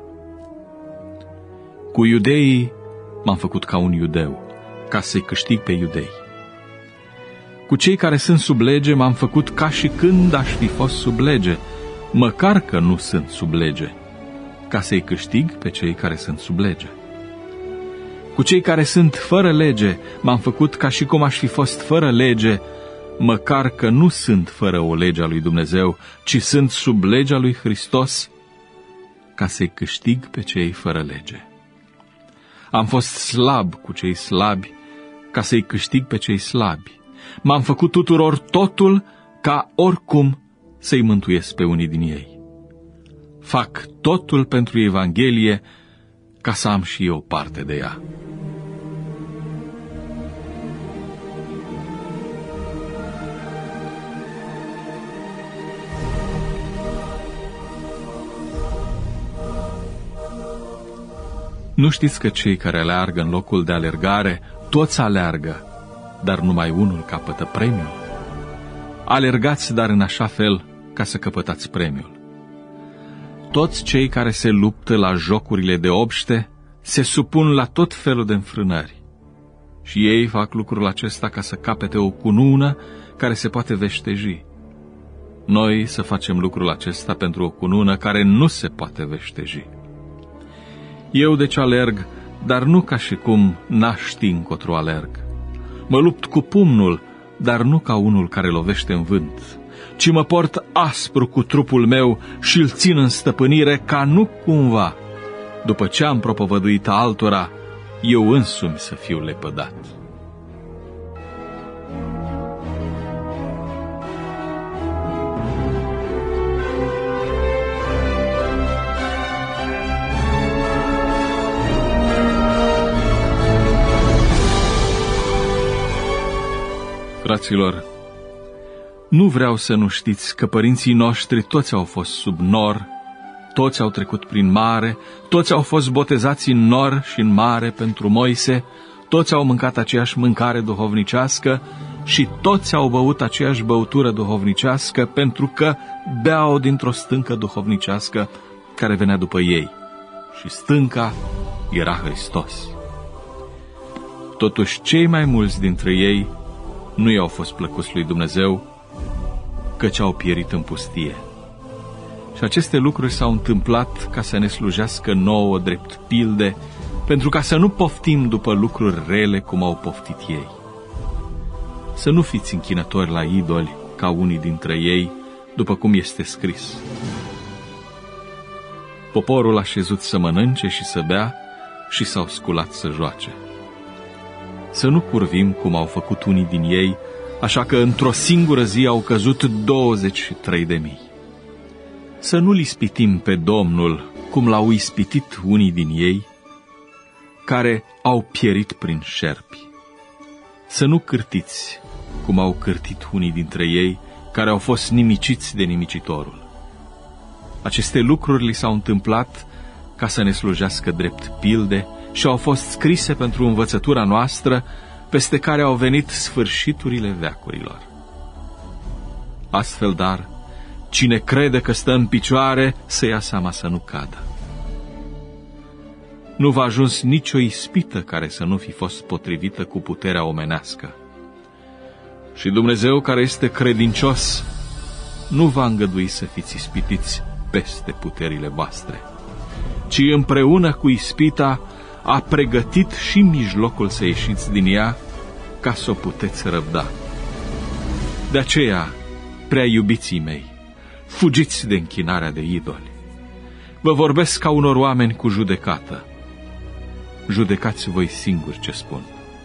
Cu iudeii m-am făcut ca un iudeu, ca să-i câștig pe iudei. Cu cei care sunt sub lege m-am făcut ca și când aș fi fost sub lege, măcar că nu sunt sub lege, ca să-i câștig pe cei care sunt sub lege. Cu cei care sunt fără lege m-am făcut ca și cum aș fi fost fără lege, măcar că nu sunt fără o lege a lui Dumnezeu, ci sunt sub legea lui Hristos, ca să-i câștig pe cei fără lege. Am fost slab cu cei slabi, ca să-i câștig pe cei slabi. M-am făcut tuturor totul, ca oricum să-i mântuiesc pe unii din ei. Fac totul pentru Evanghelie, ca să am și eu parte de ea. Nu știți că cei care aleargă în locul de alergare, toți aleargă, dar numai unul capătă premiul? Alergați, dar în așa fel ca să căpătați premiul. Toți cei care se luptă la jocurile de obște se supun la tot felul de înfrânări. Și ei fac lucrul acesta ca să capete o cunună care se poate veșteji. Noi să facem lucrul acesta pentru o cunună care nu se poate veșteji. Eu deci alerg, dar nu ca și cum n-aș ști încotro alerg. Mă lupt cu pumnul, dar nu ca unul care lovește în vânt, ci mă port aspru cu trupul meu și îl țin în stăpânire, ca nu cumva, după ce am propovăduit altora, eu însumi să fiu lepădat. Fraților, nu vreau să nu știți că părinții noștri toți au fost sub nor, toți au trecut prin mare, toți au fost botezați în nor și în mare pentru Moise, toți au mâncat aceeași mâncare duhovnicească și toți au băut aceeași băutură duhovnicească, pentru că beau dintr-o stâncă duhovnicească care venea după ei. Și stânca era Hristos. Totuși, cei mai mulți dintre ei nu i-au fost plăcuți lui Dumnezeu, căci au pierit în pustie. Și aceste lucruri s-au întâmplat ca să ne slujească nouă drept pilde, pentru ca să nu poftim după lucruri rele cum au poftit ei. Să nu fiți închinători la idoli ca unii dintre ei, după cum este scris. Poporul a șezut să mănânce și să bea și s-au sculat să joace. Să nu curvim cum au făcut unii din ei, așa că într-o singură zi au căzut douăzeci și trei de mii. Să nu-l ispitim pe Domnul cum l-au ispitit unii din ei, care au pierit prin șerpi. Să nu cârtiți cum au cârtit unii dintre ei, care au fost nimiciți de nimicitorul. Aceste lucruri li s-au întâmplat ca să ne slujească drept pilde și au fost scrise pentru învățătura noastră, peste care au venit sfârșiturile veacurilor. Astfel, dar, cine crede că stă în picioare, să ia seama să nu cadă. Nu v-a ajuns nicio ispită care să nu fi fost potrivită cu puterea omenească. Și Dumnezeu, care este credincios, nu va îngădui să fiți ispitiți peste puterile voastre, ci împreună cu ispita a pregătit și mijlocul să ieșiți din ea, ca să o puteți răbda. De aceea, prea iubiții mei, fugiți de închinarea de idoli. Vă vorbesc ca unor oameni cu judecată. Judecați voi singuri ce spun.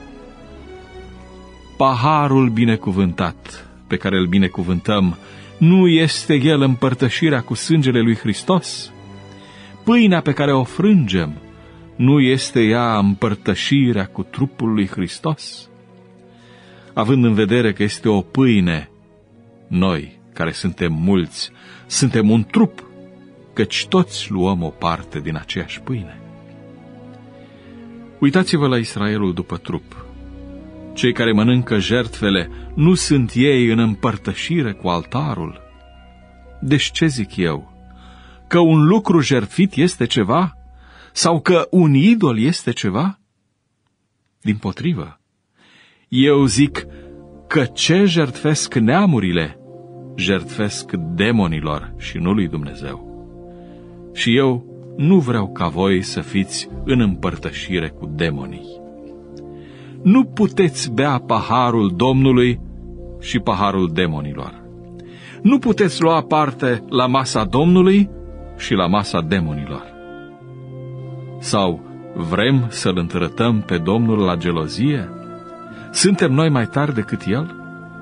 Paharul binecuvântat pe care îl binecuvântăm, nu este el împărtășirea cu sângele lui Hristos? Pâinea pe care o frângem, nu este ea împărtășirea cu trupul lui Hristos? Având în vedere că este o pâine, noi, care suntem mulți, suntem un trup, căci toți luăm o parte din aceeași pâine. Uitați-vă la Israelul după trup. Cei care mănâncă jertfele, nu sunt ei în împărtășire cu altarul? Deci ce zic eu? Că un lucru jertfit este ceva? Sau că un idol este ceva? Dimpotrivă, eu zic că ce jertfesc neamurile, jertfesc demonilor și nu lui Dumnezeu. Și eu nu vreau ca voi să fiți în împărtășire cu demonii. nu puteți bea paharul Domnului și paharul demonilor. Nu puteți lua parte la masa Domnului și la masa demonilor. Sau vrem să-L întărătăm pe Domnul la gelozie? Suntem noi mai tari decât El?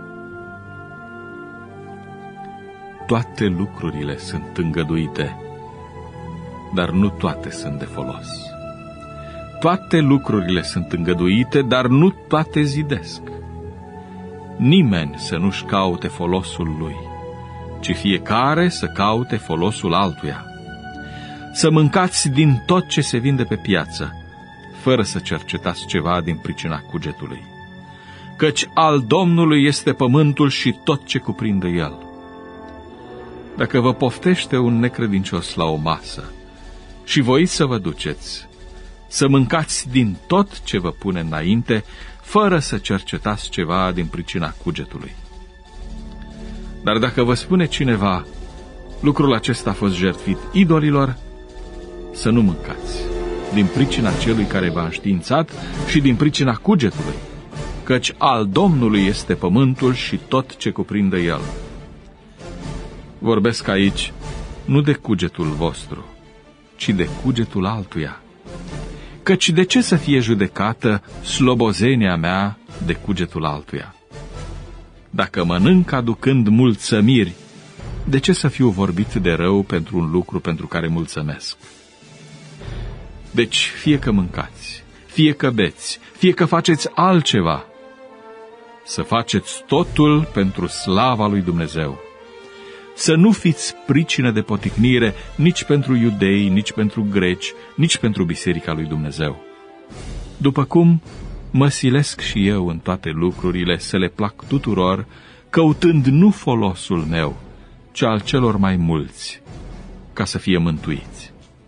Toate lucrurile sunt îngăduite, dar nu toate sunt de folos. Toate lucrurile sunt îngăduite, dar nu toate zidesc. Nimeni să nu-și caute folosul lui, ci fiecare să caute folosul altuia. Să mâncați din tot ce se vinde pe piață, fără să cercetați ceva din pricina cugetului. Căci al Domnului este pământul și tot ce cuprinde el. Dacă vă poftește un necredincios la o masă și voiți să vă duceți, să mâncați din tot ce vă pune înainte, fără să cercetați ceva din pricina cugetului. Dar dacă vă spune cineva, lucrul acesta a fost jertfit idolilor, să nu mâncați, din pricina celui care v-a înștiințat și din pricina cugetului, căci al Domnului este pământul și tot ce cuprinde el. Vorbesc aici nu de cugetul vostru, ci de cugetul altuia. Căci de ce să fie judecată slobozenia mea de cugetul altuia? Dacă mănânc aducând mulțămiri, de ce să fiu vorbit de rău pentru un lucru pentru care mulțămesc? Deci, fie că mâncați, fie că beți, fie că faceți altceva, să faceți totul pentru slava lui Dumnezeu. Să nu fiți pricină de poticnire nici pentru iudei, nici pentru greci, nici pentru biserica lui Dumnezeu. După cum mă silesc și eu în toate lucrurile să le plac tuturor, căutând nu folosul meu, ci al celor mai mulți, ca să fie mântuiți.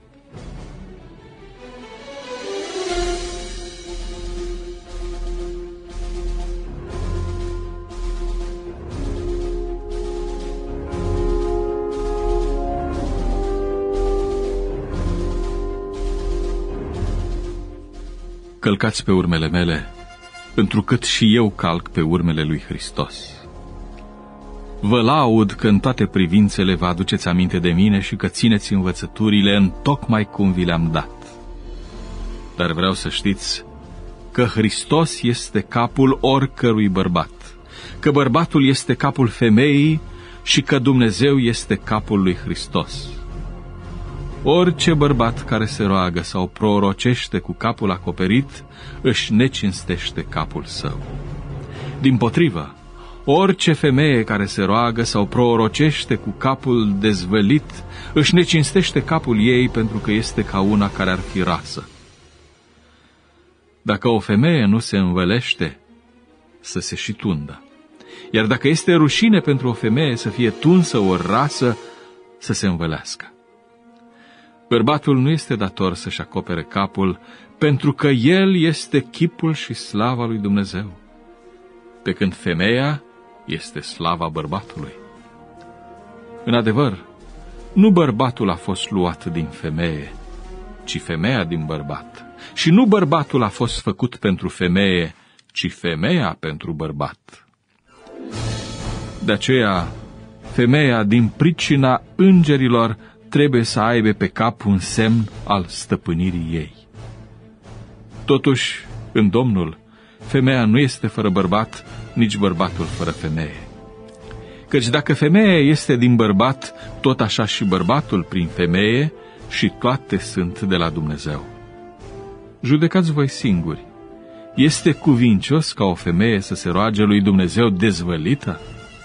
Călcați pe urmele mele, întrucât și eu calc pe urmele lui Hristos. Vă laud că în toate privințele vă aduceți aminte de mine și că țineți învățăturile în tocmai cum vi le-am dat. Dar vreau să știți că Hristos este capul oricărui bărbat, că bărbatul este capul femeii și că Dumnezeu este capul lui Hristos. Orice bărbat care se roagă sau prorocește cu capul acoperit, își necinstește capul său. Dimpotrivă, orice femeie care se roagă sau prorocește cu capul dezvălit, își necinstește capul ei pentru că este ca una care ar fi rasă. Dacă o femeie nu se învălește, să se și tundă. Iar dacă este rușine pentru o femeie să fie tunsă ori rasă, să se învălească. Bărbatul nu este dator să-și acopere capul, pentru că el este chipul și slava lui Dumnezeu, pe când femeia este slava bărbatului. În adevăr, nu bărbatul a fost luat din femeie, ci femeia din bărbat. Și nu bărbatul a fost făcut pentru femeie, ci femeia pentru bărbat. De aceea, femeia din pricina îngerilor trebuie să aibă pe cap un semn al stăpânirii ei. Totuși, în Domnul, femeia nu este fără bărbat, nici bărbatul fără femeie. Căci dacă femeia este din bărbat, tot așa și bărbatul prin femeie, și toate sunt de la Dumnezeu. Judecați voi singuri. Este cuvincios ca o femeie să se roage lui Dumnezeu dezvălită?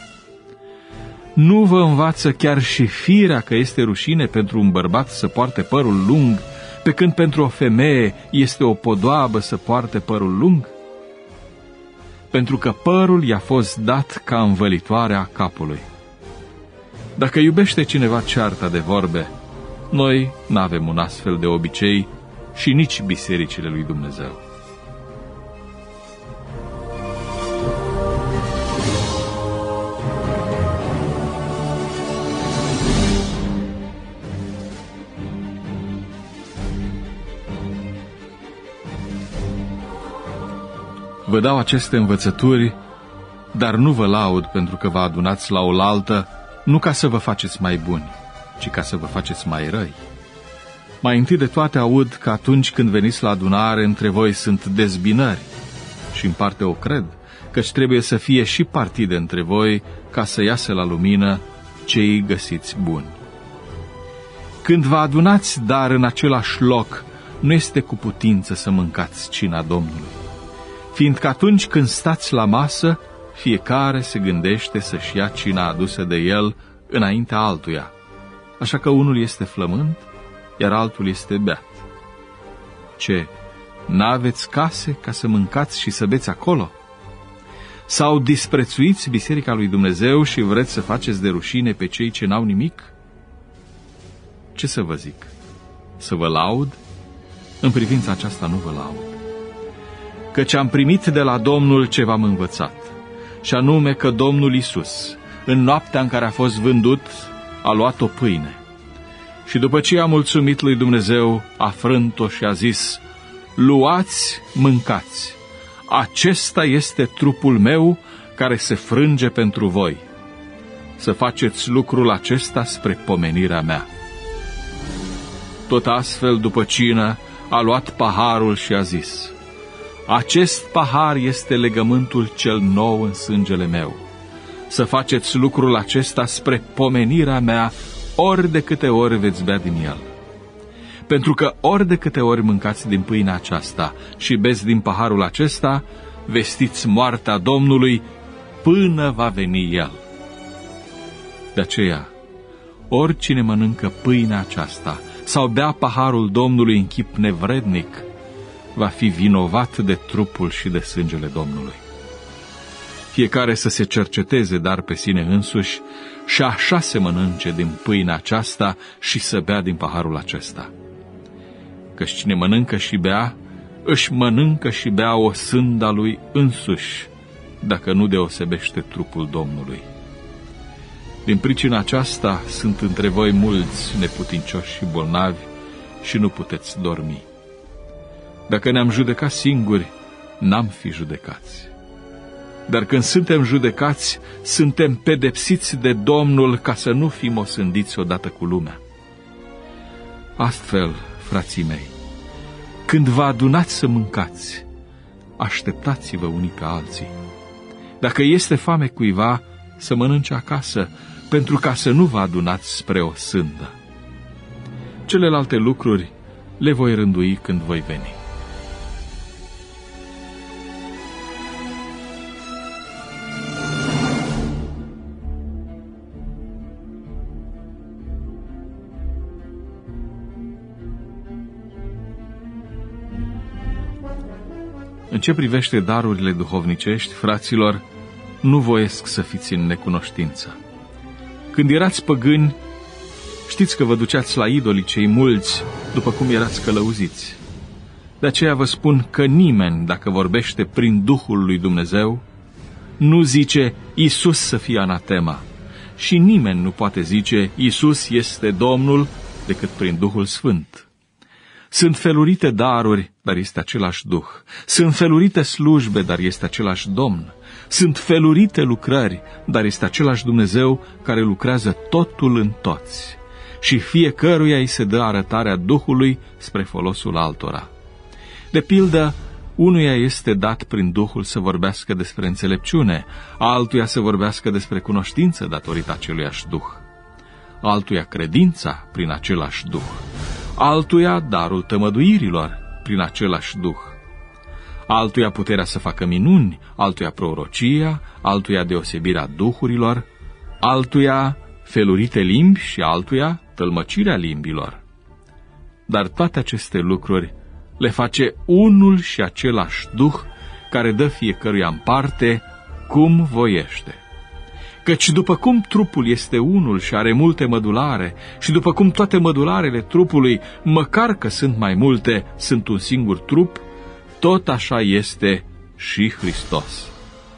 Nu vă învață chiar și firea că este rușine pentru un bărbat să poarte părul lung, pe când pentru o femeie este o podoabă să poarte părul lung? Pentru că părul i-a fost dat ca învălitoarea capului. Dacă iubește cineva cearta de vorbe, noi n-avem un astfel de obicei și nici bisericile lui Dumnezeu. Vă dau aceste învățături, dar nu vă laud pentru că vă adunați la oaltă, nu ca să vă faceți mai buni, ci ca să vă faceți mai răi. Mai întâi de toate aud că atunci când veniți la adunare, între voi sunt dezbinări, și în parte o cred, căci trebuie să fie și partide între voi ca să iasă la lumină cei găsiți buni. Când vă adunați, dar în același loc, nu este cu putință să mâncați cina Domnului, fiindcă atunci când stați la masă, fiecare se gândește să-și ia cina adusă de el înaintea altuia, așa că unul este flămând, iar altul este beat. Ce, n-aveți case ca să mâncați și să beți acolo? Sau disprețuiți biserica lui Dumnezeu și vreți să faceți de rușine pe cei ce n-au nimic? Ce să vă zic? Să vă laud? În privința aceasta nu vă laud. Căci am primit de la Domnul ce v-am învățat, și anume că Domnul Iisus, în noaptea în care a fost vândut, a luat o pâine și după ce a mulțumit lui Dumnezeu, a frânt-o și a zis: luați, mâncați, acesta este trupul meu care se frânge pentru voi. Să faceți lucrul acesta spre pomenirea mea. Tot astfel, după cină, a luat paharul și a zis: acest pahar este legământul cel nou în sângele meu. Să faceți lucrul acesta spre pomenirea mea, ori de câte ori veți bea din el. Pentru că ori de câte ori mâncați din pâinea aceasta și beți din paharul acesta, vestiți moartea Domnului până va veni El. De aceea, oricine mănâncă pâinea aceasta sau bea paharul Domnului în chip nevrednic, va fi vinovat de trupul și de sângele Domnului. Fiecare să se cerceteze dar pe sine însuși și așa se mănânce din pâinea aceasta și să bea din paharul acesta. Căci cine mănâncă și bea, își mănâncă și bea o sânda lui însuși, dacă nu deosebește trupul Domnului. Din pricina aceasta sunt între voi mulți neputincioși și bolnavi și nu puteți dormi. Dacă ne-am judecat singuri, n-am fi judecați. Dar când suntem judecați, suntem pedepsiți de Domnul ca să nu fim osândiți odată cu lumea. Astfel, frații mei, când vă adunați să mâncați, așteptați-vă unii pe alții. Dacă este foame cuiva, să mănânce acasă, pentru ca să nu vă adunați spre o sândă. Celelalte lucruri le voi rândui când voi veni. În ce privește darurile duhovnicești, fraților, nu voiesc să fiți în necunoștință. Când erați păgâni, știți că vă duceați la idolii cei mulți, după cum erați călăuziți. De aceea vă spun că nimeni, dacă vorbește prin Duhul lui Dumnezeu, nu zice Iisus să fie anatema, și nimeni nu poate zice Iisus este Domnul decât prin Duhul Sfânt. Sunt felurite daruri, dar este același Duh. Sunt felurite slujbe, dar este același Domn. Sunt felurite lucrări, dar este același Dumnezeu care lucrează totul în toți. Și fiecăruia îi se dă arătarea Duhului spre folosul altora. De pildă, unuia este dat prin Duhul să vorbească despre înțelepciune, altuia să vorbească despre cunoștință datorită aceluiași Duh, altuia credința prin același Duh, altuia darul tămăduirilor prin același Duh, altuia puterea să facă minuni, altuia prorocia, altuia deosebirea duhurilor, altuia felurite limbi și altuia tălmăcirea limbilor. Dar toate aceste lucruri le face unul și același Duh, care dă fiecăruia în parte cum voiește. Căci după cum trupul este unul și are multe mădulare, și după cum toate mădularele trupului, măcar că sunt mai multe, sunt un singur trup, tot așa este și Hristos.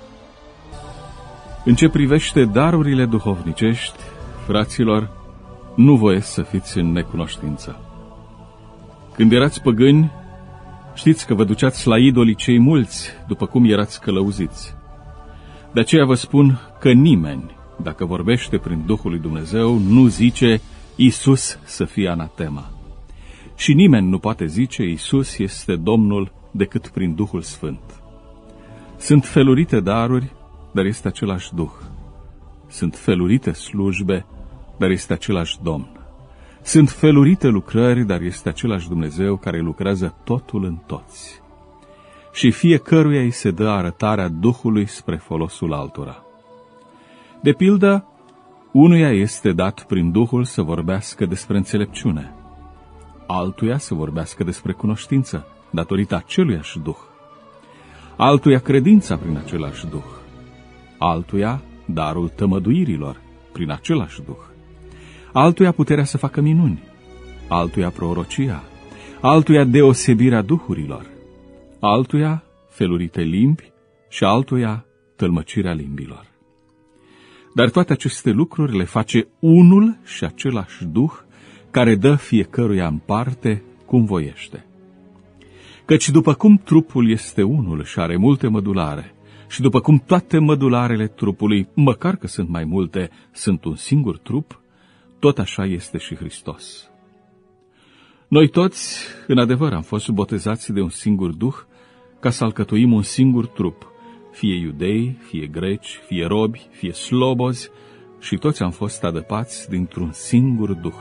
În ce privește darurile duhovnicești, fraților, nu voiesc să fiți în necunoștință. Când erați păgâni, Știți că vă duceați la idolii cei mulți, după cum erați călăuziți. De aceea vă spun că nimeni, dacă vorbește prin Duhul lui Dumnezeu, nu zice Iisus să fie anatema. Și nimeni nu poate zice Iisus este Domnul decât prin Duhul Sfânt. Sunt felurite daruri, dar este același Duh. Sunt felurite slujbe, dar este același Domn. Sunt felurite lucrări, dar este același Dumnezeu care lucrează totul în toți. Și fiecăruia îi se dă arătarea Duhului spre folosul altora. De pildă, unuia este dat prin Duhul să vorbească despre înțelepciune, altuia să vorbească despre cunoștință, datorită aceluiași Duh, altuia credința prin același Duh, altuia darul tămăduirilor prin același Duh, altuia puterea să facă minuni, altuia prorocia, altuia deosebirea duhurilor, altuia felurite limbi și altuia tălmăcirea limbilor. Dar toate aceste lucruri le face unul și același Duh, care dă fiecăruia în parte cum voiește. Căci după cum trupul este unul și are multe mădulare, și după cum toate mădularele trupului, măcar că sunt mai multe, sunt un singur trup, tot așa este și Hristos. Noi toți, în adevăr, am fost botezați de un singur Duh, ca să alcătuim un singur trup, fie iudei, fie greci, fie robi, fie slobozi, și toți am fost adăpați dintr-un singur Duh.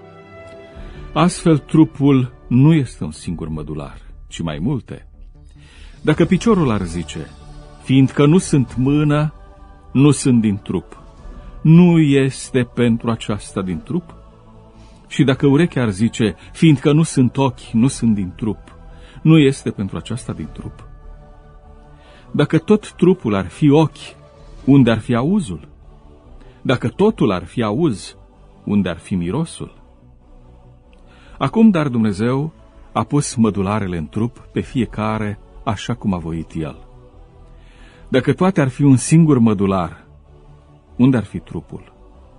Astfel, trupul nu este un singur mădular, ci mai multe. Dacă piciorul ar zice, fiindcă nu sunt mână, nu sunt din trup, nu este pentru aceasta din trup? Și dacă urechea ar zice, fiindcă nu sunt ochi, nu sunt din trup, nu este pentru aceasta din trup? Dacă tot trupul ar fi ochi, unde ar fi auzul? Dacă totul ar fi auz, unde ar fi mirosul? Acum, dar Dumnezeu a pus mădularele în trup pe fiecare așa cum a voit El. Dacă toate ar fi un singur mădular, unde ar fi trupul?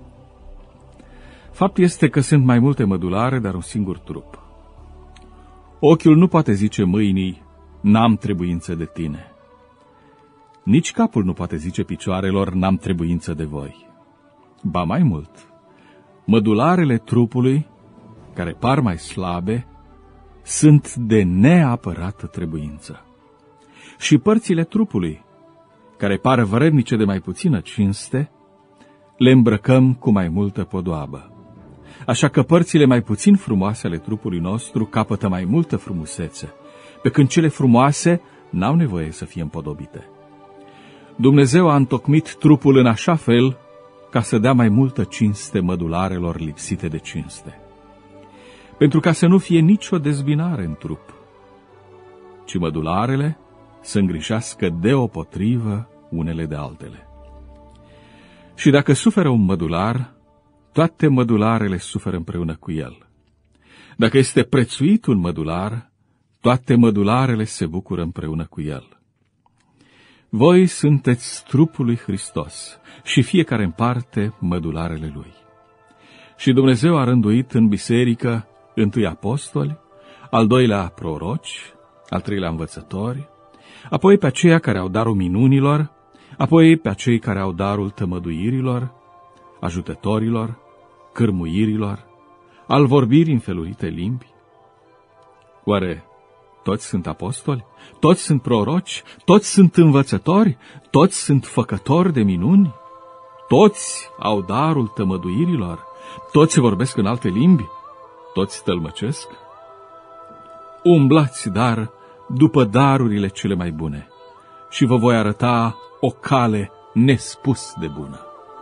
Fapt este că sunt mai multe mădulare, dar un singur trup. Ochiul nu poate zice mâinii, n-am trebuință de tine. Nici capul nu poate zice picioarelor, n-am trebuință de voi. Ba mai mult, mădularele trupului, care par mai slabe, sunt de neapărată trebuință. Și părțile trupului, care par vrednice de mai puțină cinste, le îmbrăcăm cu mai multă podoabă. Așa că părțile mai puțin frumoase ale trupului nostru capătă mai multă frumusețe, pe când cele frumoase n-au nevoie să fie împodobite. Dumnezeu a întocmit trupul în așa fel ca să dea mai multă cinste mădularelor lipsite de cinste, pentru ca să nu fie nicio dezbinare în trup, ci mădularele să îngrijească deopotrivă unele de altele. Și dacă suferă un mădular, toate mădularele suferă împreună cu el. Dacă este prețuit un mădular, toate mădularele se bucură împreună cu el. Voi sunteți trupul lui Hristos și fiecare în parte mădularele lui. Și Dumnezeu a rânduit în biserică întâi apostoli, al doilea proroci, al treilea învățători, apoi pe aceia care au darul minunilor, apoi pe acei care au darul tămăduirilor, ajutătorilor, cârmuirilor, al vorbirii în felurite limbi. Oare toți sunt apostoli? Toți sunt proroci? Toți sunt învățători? Toți sunt făcători de minuni? Toți au darul tămăduirilor? Toți vorbesc în alte limbi? Toți tălmăcesc? Umblați, dar, după darurile cele mai bune și vă voi arăta o cale nespus de bună.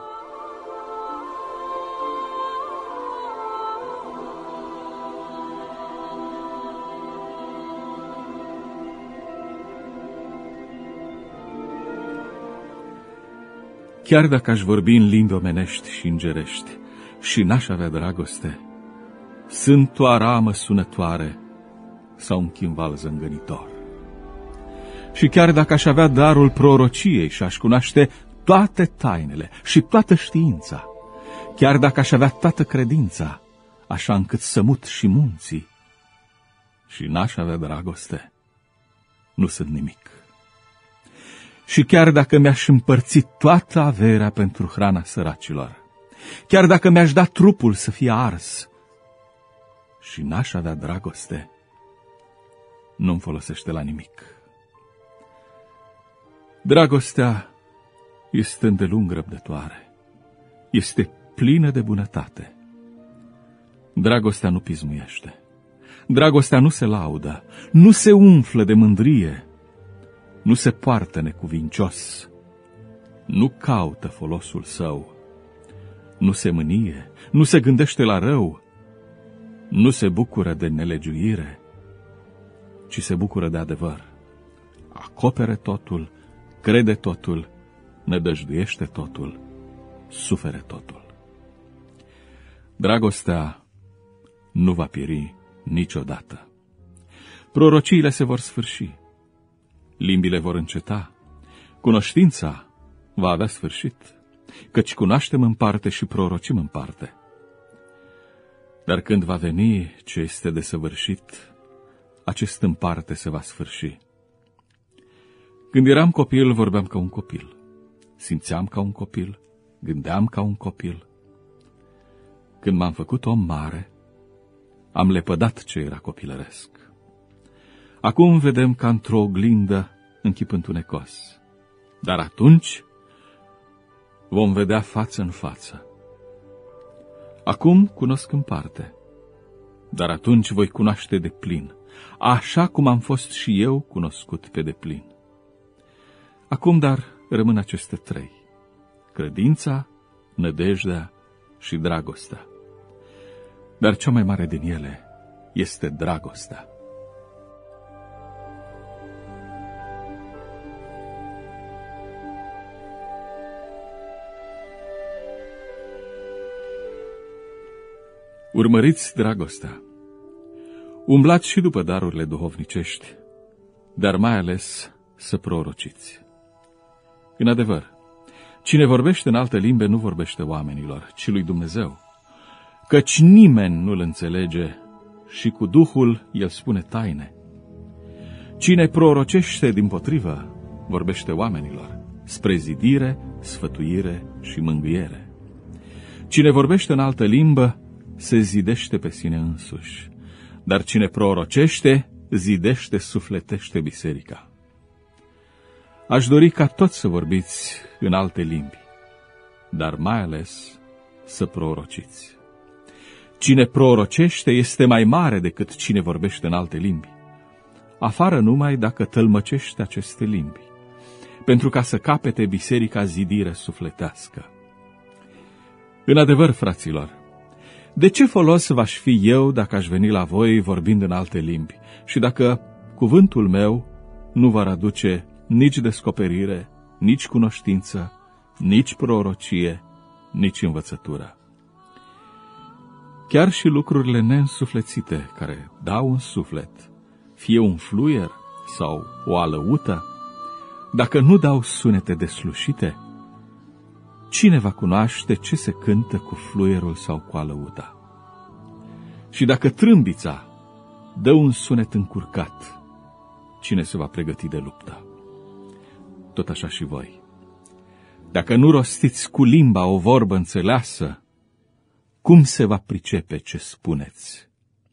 Chiar dacă aș vorbi în limbi omenești și îngerești și n-aș avea dragoste, sunt o aramă sunătoare sau un chimval zângănitor. Și chiar dacă aș avea darul prorociei și aș cunoaște toate tainele și toată știința, chiar dacă aș avea toată credința, așa încât să mut și munții, și n-aș avea dragoste, nu sunt nimic. Și chiar dacă mi-aș împărți toată averea pentru hrana săracilor, chiar dacă mi-aș da trupul să fie ars și n-aș avea dragoste, nu-mi folosește la nimic. Dragostea este îndelung răbdătoare, este plină de bunătate. Dragostea nu pismuiește, dragostea nu se laudă, nu se umflă de mândrie, nu se poartă necuvincios, nu caută folosul său, nu se mânie, nu se gândește la rău, nu se bucură de nelegiuire, ci se bucură de adevăr. Acopere totul, crede totul, nădăjduiește totul, sufere totul. Dragostea nu va pieri niciodată. Prorociile se vor sfârși, limbile vor înceta, cunoștința va avea sfârșit, căci cunoaștem în parte și prorocim în parte. Dar când va veni ce este desăvârșit, acest în parte se va sfârși. Când eram copil, vorbeam ca un copil, simțeam ca un copil, gândeam ca un copil. Când m-am făcut om mare, am lepădat ce era copilăresc. Acum vedem ca într-o oglindă în chip întunecos, dar atunci vom vedea față în față. Acum cunosc în parte, dar atunci voi cunoaște de plin, așa cum am fost și eu cunoscut pe deplin. Acum, dar, rămân aceste trei: credința, nădejdea și dragostea. Dar cea mai mare din ele este dragostea. Urmăriți dragostea. Umblați și după darurile duhovnicești, dar mai ales să prorociți. În adevăr, cine vorbește în altă limbe nu vorbește oamenilor, ci lui Dumnezeu, căci nimeni nu-l înțelege și cu Duhul el spune taine. Cine prorocește dimpotrivă vorbește oamenilor, spre zidire, sfătuire și mângâiere. Cine vorbește în altă limbă se zidește pe sine însuși, dar cine prorocește, zidește, sufletește biserica. Aș dori ca toți să vorbiți în alte limbi, dar mai ales să prorociți. Cine prorocește este mai mare decât cine vorbește în alte limbi, afară numai dacă tălmăcește aceste limbi, pentru ca să capete biserica zidire sufletească. În adevăr, fraților, de ce folos v-aș fi eu dacă aș veni la voi vorbind în alte limbi și dacă cuvântul meu nu va aduce nici descoperire, nici cunoștință, nici prorocie, nici învățătură? Chiar și lucrurile neînsuflețite care dau un suflet, fie un fluier sau o alăută, dacă nu dau sunete deslușite, cine va cunoaște ce se cântă cu fluierul sau cu alăuta? Și dacă trâmbița dă un sunet încurcat, cine se va pregăti de luptă? Tot așa și voi. Dacă nu rostiți cu limba o vorbă înțeleasă, cum se va pricepe ce spuneți?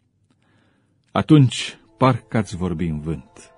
Atunci parcă ați vorbi în vânt.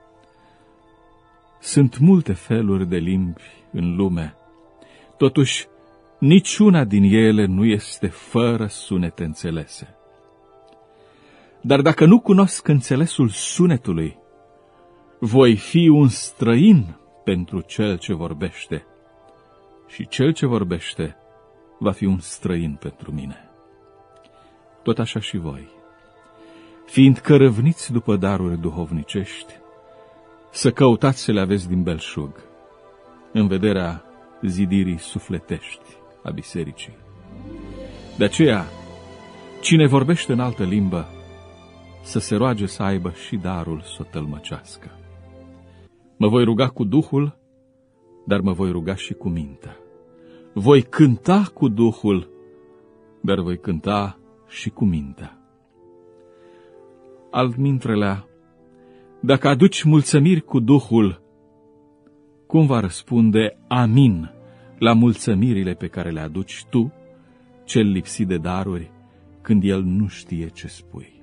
Sunt multe feluri de limbi în lume, totuși niciuna din ele nu este fără sunete înțelese. Dar dacă nu cunosc înțelesul sunetului, voi fi un străin pentru cel ce vorbește, și cel ce vorbește va fi un străin pentru mine. Tot așa și voi, fiind cărăvniți după daruri duhovnicești, să căutați să le aveți din belșug, în vederea zidirii sufletești a bisericii. De aceea, cine vorbește în altă limbă, să se roage să aibă și darul să o tălmăcească. Mă voi ruga cu Duhul, dar mă voi ruga și cu mintea. Voi cânta cu Duhul, dar voi cânta și cu mintea. Altmintrelea, Dacă aduci mulțumiri cu Duhul, cum va răspunde amin la mulțumirile pe care le aduci tu, cel lipsit de daruri, când el nu știe ce spui?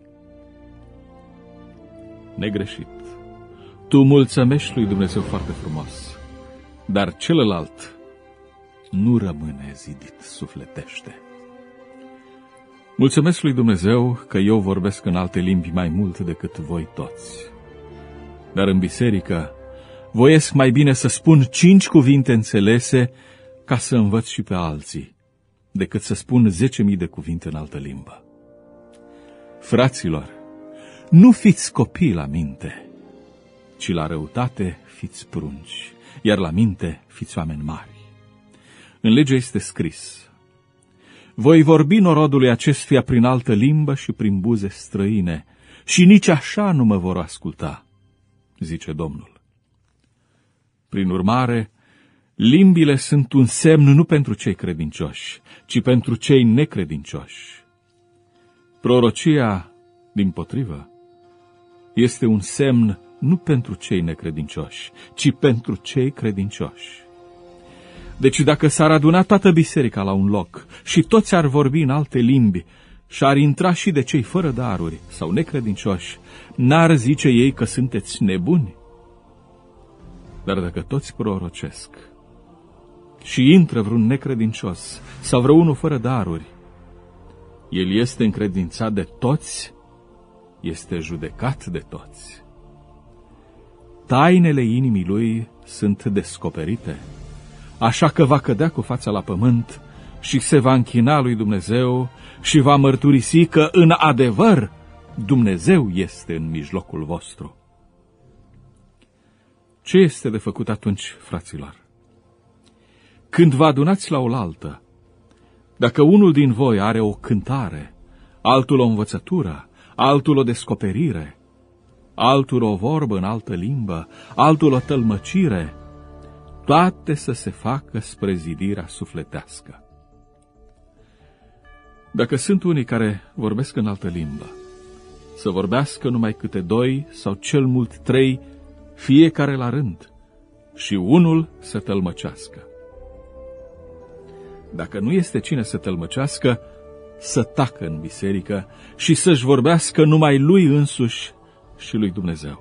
Negreșit, tu mulțumești lui Dumnezeu foarte frumos, dar celălalt nu rămâne zidit sufletește. Mulțumesc lui Dumnezeu că eu vorbesc în alte limbi mai mult decât voi toți. Dar în biserică voiesc mai bine să spun cinci cuvinte înțelese ca să învăț și pe alții, decât să spun zece mii de cuvinte în altă limbă. Fraților, nu fiți copii la minte, ci la răutate fiți prunci, iar la minte fiți oameni mari. În lege este scris: voi vorbi norodului acestuia prin altă limbă și prin buze străine, și nici așa nu mă vor asculta, zice Domnul. Prin urmare, limbile sunt un semn nu pentru cei credincioși, ci pentru cei necredincioși. Prorocia, dimpotrivă, este un semn nu pentru cei necredincioși, ci pentru cei credincioși. Deci dacă s-ar aduna toată biserica la un loc și toți ar vorbi în alte limbi și ar intra și de cei fără daruri sau necredincioși, n-ar zice ei că sunteți nebuni? Dar dacă toți prorocesc și intră vreun necredincios sau vreunul fără daruri, el este încredințat de toți, este judecat de toți. Tainele inimii lui sunt descoperite, așa că va cădea cu fața la pământ și se va închina lui Dumnezeu și va mărturisi că în adevăr Dumnezeu este în mijlocul vostru. Ce este de făcut atunci, fraților? Când vă adunați la oaltă, dacă unul din voi are o cântare, altul o învățătură, altul o descoperire, altul o vorbă în altă limbă, altul o tălmăcire, toate să se facă spre zidirea sufletească. Dacă sunt unii care vorbesc în altă limbă, să vorbească numai câte doi sau cel mult trei, fiecare la rând, și unul să tălmăcească. Dacă nu este cine să tălmăcească, să tacă în biserică și să-și vorbească numai lui însuși și lui Dumnezeu.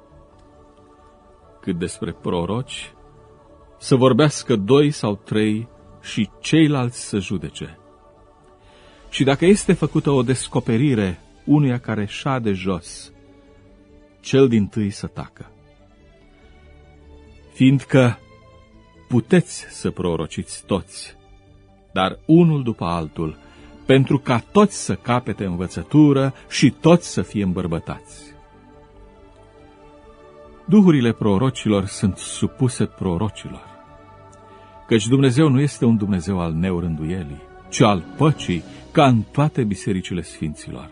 Cât despre proroci, să vorbească doi sau trei și ceilalți să judece. Și dacă este făcută o descoperire unuia care șade jos, cel dintâi să tacă. Fiindcă puteți să prorociți toți, dar unul după altul, pentru ca toți să capete învățătură și toți să fie îmbărbătați. Duhurile prorocilor sunt supuse prorocilor, căci Dumnezeu nu este un Dumnezeu al neorânduielii, ci al păcii, ca în toate bisericile sfinților.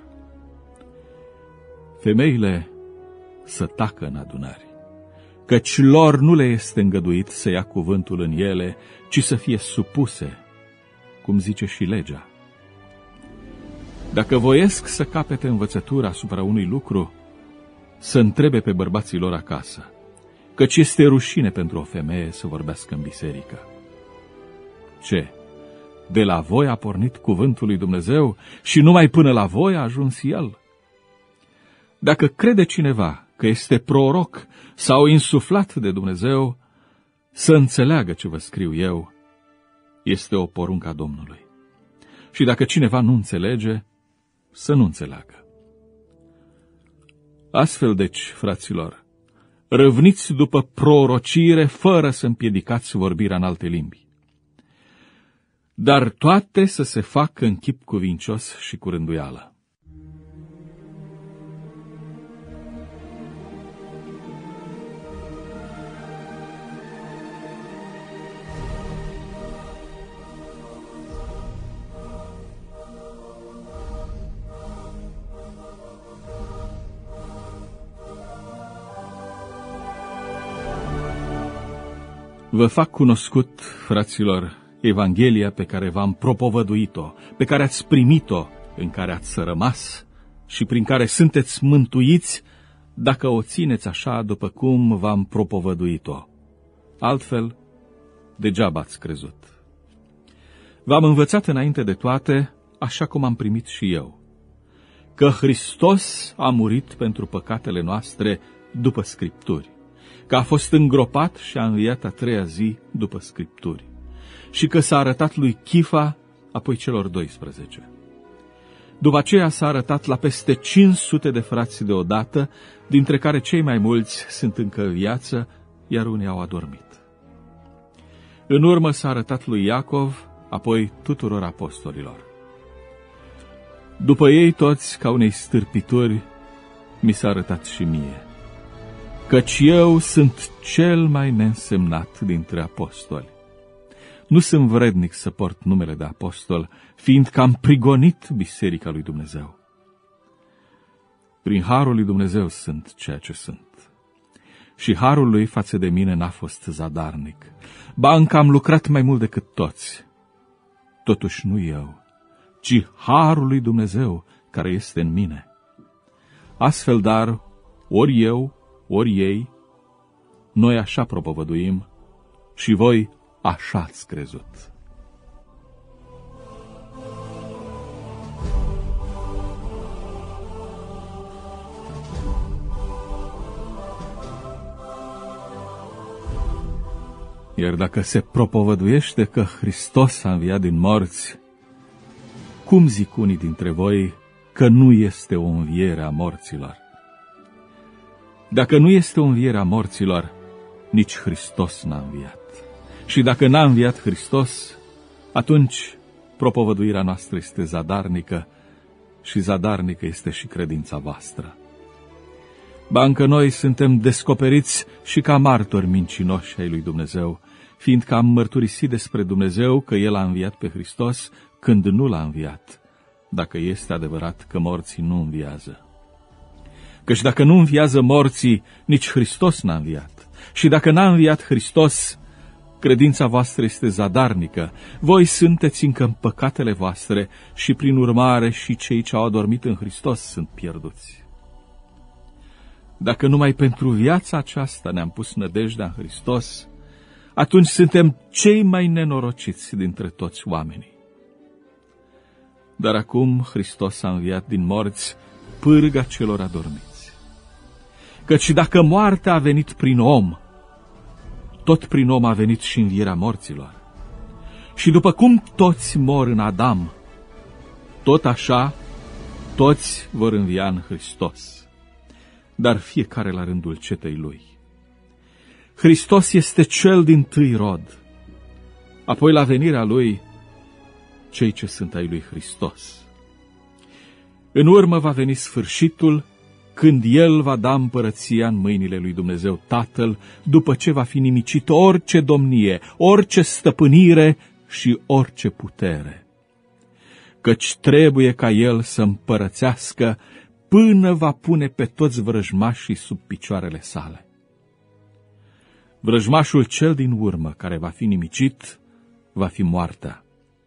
Femeile să tacă în adunări, căci lor nu le este îngăduit să ia cuvântul în ele, ci să fie supuse, cum zice și legea. Dacă voiesc să capete învățătura asupra unui lucru, să întrebe pe bărbații lor acasă, căci este rușine pentru o femeie să vorbească în biserică. Ce? De la voi a pornit cuvântul lui Dumnezeu și numai până la voi a ajuns el? Dacă crede cineva că este proroc sau insuflat de Dumnezeu, să înțeleagă ce vă scriu eu, este o poruncă a Domnului. Și dacă cineva nu înțelege, să nu înțeleagă. Astfel, deci, fraților, râvniți după prorocire fără să împiedicați vorbirea în alte limbi. Dar toate să se facă în chip cuvincios și cu rânduială. Vă fac cunoscut, fraților, Evanghelia pe care v-am propovăduit-o, pe care ați primit-o, în care ați rămas și prin care sunteți mântuiți, dacă o țineți așa după cum v-am propovăduit-o. Altfel, degeaba ați crezut. V-am învățat înainte de toate, așa cum am primit și eu, că Hristos a murit pentru păcatele noastre după Scripturi, că a fost îngropat și a înviat a treia zi după Scripturi, și că s-a arătat lui Chifa, apoi celor doisprezece. După aceea s-a arătat la peste cinci sute de frați deodată, dintre care cei mai mulți sunt încă în viață, iar unii au adormit. În urmă s-a arătat lui Iacov, apoi tuturor apostolilor. După ei toți, ca unei stârpituri, mi s-a arătat și mie, căci eu sunt cel mai neînsemnat dintre apostoli. Nu sunt vrednic să port numele de apostol, fiindcă am prigonit biserica lui Dumnezeu. Prin harul lui Dumnezeu sunt ceea ce sunt. Și harul lui față de mine n-a fost zadarnic. Ba încă am lucrat mai mult decât toți. Totuși nu eu, ci harul lui Dumnezeu care este în mine. Astfel, dar, ori eu, ori ei, noi așa propovăduim și voi așa ați crezut. Iar dacă se propovăduiește că Hristos a înviat din morți, cum zic unii dintre voi că nu este o înviere a morților? Dacă nu este o înviere a morților, nici Hristos n-a înviat. Și dacă n-a înviat Hristos, atunci propovăduirea noastră este zadarnică și zadarnică este și credința voastră. Ba încă noi suntem descoperiți și ca martori mincinoși ai lui Dumnezeu, fiindcă am mărturisit despre Dumnezeu că El a înviat pe Hristos când nu l-a înviat, dacă este adevărat că morții nu înviază. Căci dacă nu înviază morții, nici Hristos n-a înviat. Și dacă n-a înviat Hristos, credința voastră este zadarnică, voi sunteți încă în păcatele voastre și prin urmare și cei ce au adormit în Hristos sunt pierduți. Dacă numai pentru viața aceasta ne-am pus nădejdea în Hristos, atunci suntem cei mai nenorociți dintre toți oamenii. Dar acum Hristos a înviat din morți pârga celor adormiți. Căci dacă moartea a venit prin om, tot prin om a venit și învierea morților. Și după cum toți mor în Adam, tot așa toți vor învia în Hristos, dar fiecare la rândul cetei lui. Hristos este cel dintâi rod, apoi la venirea lui cei ce sunt ai lui Hristos. În urmă va veni sfârșitul, când El va da împărăția în mâinile lui Dumnezeu Tatăl, după ce va fi nimicit orice domnie, orice stăpânire și orice putere. Căci trebuie ca El să împărățească până va pune pe toți vrăjmașii sub picioarele sale. Vrăjmașul cel din urmă care va fi nimicit va fi moartea.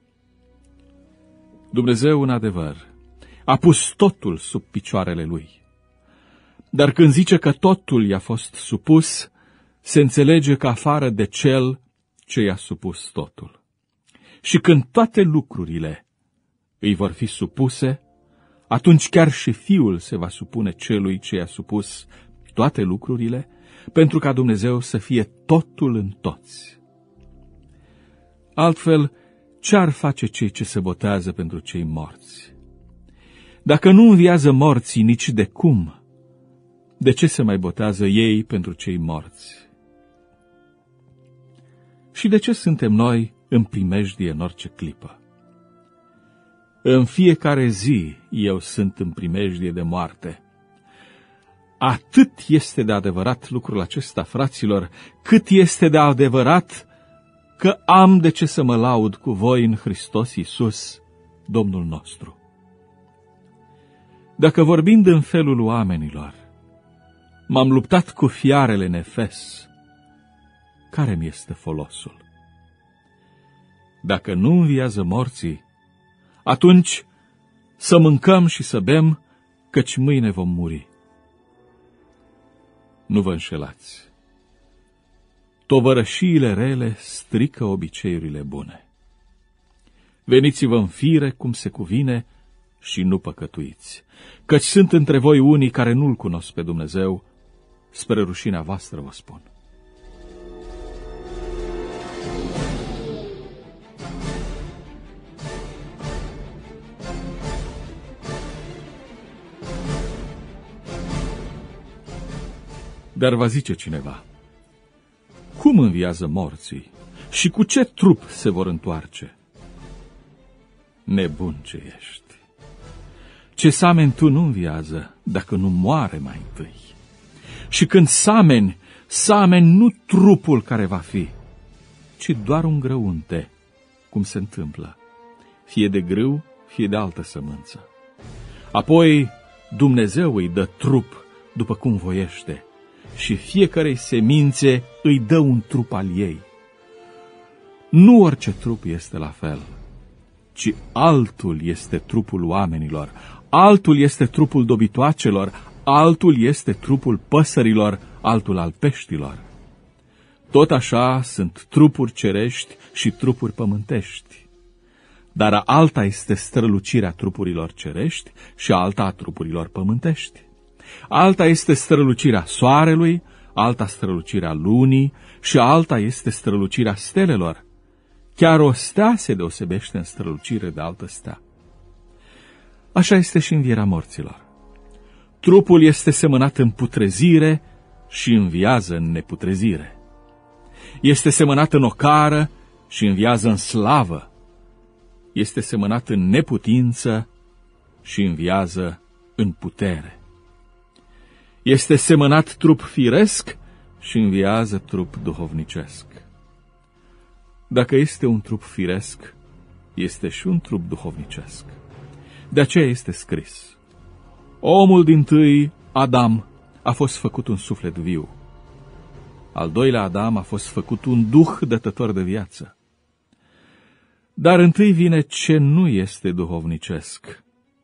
Dumnezeu, în adevăr, a pus totul sub picioarele Lui. Dar când zice că totul i-a fost supus, se înțelege că afară de Cel ce i-a supus totul. Și când toate lucrurile îi vor fi supuse, atunci chiar și Fiul se va supune celui ce i-a supus toate lucrurile, pentru ca Dumnezeu să fie totul în toți. Altfel, ce ar face cei ce se botează pentru cei morți? Dacă nu înviază morții nici de cum, de ce se mai botează ei pentru cei morți? Și de ce suntem noi în primejdie în orice clipă? În fiecare zi eu sunt în primejdie de moarte. Atât este de adevărat lucrul acesta, fraților, cât este de adevărat că am de ce să mă laud cu voi în Hristos Iisus, Domnul nostru. Dacă vorbind în felul oamenilor, m-am luptat cu fiarele în Efes, care mi este folosul? Dacă nu înviază morții, atunci să mâncăm și să bem, căci mâine vom muri. Nu vă înșelați. Tovărășiile rele strică obiceiurile bune. Veniți-vă în fire cum se cuvine și nu păcătuiți, căci sunt între voi unii care nu-L cunosc pe Dumnezeu, spre rușinea voastră vă spun. Dar va zice cineva, cum înviază morții și cu ce trup se vor întoarce? Nebun ce ești! Ce sameni tu nu înviază dacă nu moare mai întâi. Și când sameni, sameni nu trupul care va fi, ci doar un grăunte, cum se întâmplă, fie de grâu, fie de altă sămânță. Apoi Dumnezeu îi dă trup după cum voiește și fiecarei semințe îi dă un trup al ei. Nu orice trup este la fel, ci altul este trupul oamenilor, altul este trupul dobitoacelor, altul este trupul păsărilor, altul al peștilor. Tot așa sunt trupuri cerești și trupuri pământești. Dar alta este strălucirea trupurilor cerești și alta a trupurilor pământești. Alta este strălucirea soarelui, alta strălucirea lunii și alta este strălucirea stelelor. Chiar o stea se deosebește în strălucire de altă stea. Așa este și învierea morților. Trupul este semănat în putrezire și înviază în neputrezire. Este semănat în ocară și înviază în slavă. Este semănat în neputință și înviază în putere. Este semănat trup firesc și înviază trup duhovnicesc. Dacă este un trup firesc, este și un trup duhovnicesc. De aceea este scris: omul dintâi, Adam, a fost făcut un suflet viu. Al doilea Adam a fost făcut un duh dătător de viață. Dar întâi vine ce nu este duhovnicesc,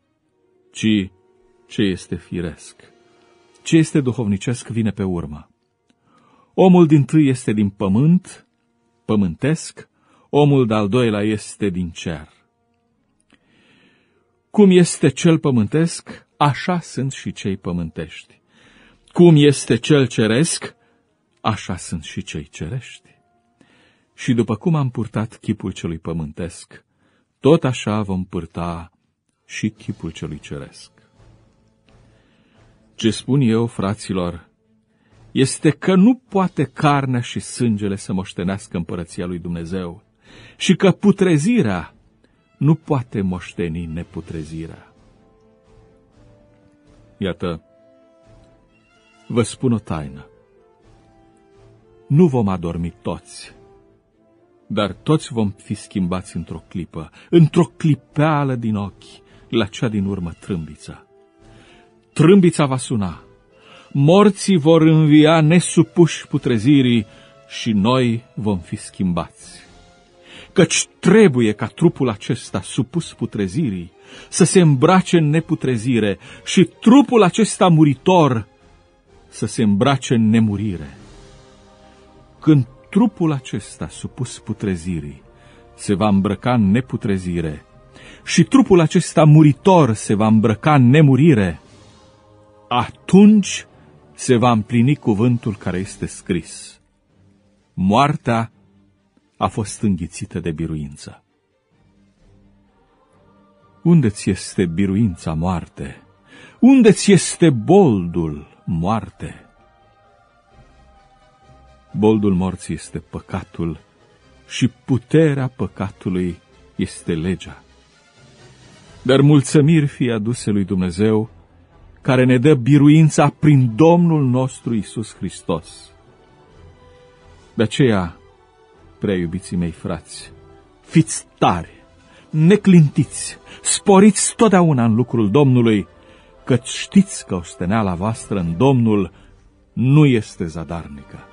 ci ce este firesc. Ce este duhovnicesc vine pe urmă. Omul dintâi este din pământ, pământesc, omul de-al doilea este din cer. Cum este cel pământesc, așa sunt și cei pământești. Cum este cel ceresc, așa sunt și cei cerești. Și după cum am purtat chipul celui pământesc, tot așa vom purta și chipul celui ceresc. Ce spun eu, fraților, este că nu poate carnea și sângele să moștenească împărăția lui Dumnezeu și că putrezirea nu poate moșteni neputrezirea. Iată, vă spun o taină. Nu vom adormi toți, dar toți vom fi schimbați într-o clipă, într-o clipeală din ochi, la cea din urmă trâmbița. Trâmbița va suna, morții vor învia nesupuși putrezirii și noi vom fi schimbați. Căci trebuie ca trupul acesta supus putrezirii să se îmbrace în neputrezire și trupul acesta muritor să se îmbrace în nemurire. Când trupul acesta supus putrezirii se va îmbrăca în neputrezire și trupul acesta muritor se va îmbrăca în nemurire, atunci se va împlini cuvântul care este scris: moartea a fost înghițită de biruință. Unde-ți este biruința, moarte? Unde-ți este boldul, moarte? Boldul morții este păcatul și puterea păcatului este legea. Dar mulțumiri fie aduse lui Dumnezeu, care ne dă biruința prin Domnul nostru Iisus Hristos. De aceea, prea iubiții mei frați, fiți tari, neclintiți, sporiți totdeauna în lucrul Domnului, căci știți că osteneala voastră în Domnul nu este zadarnică.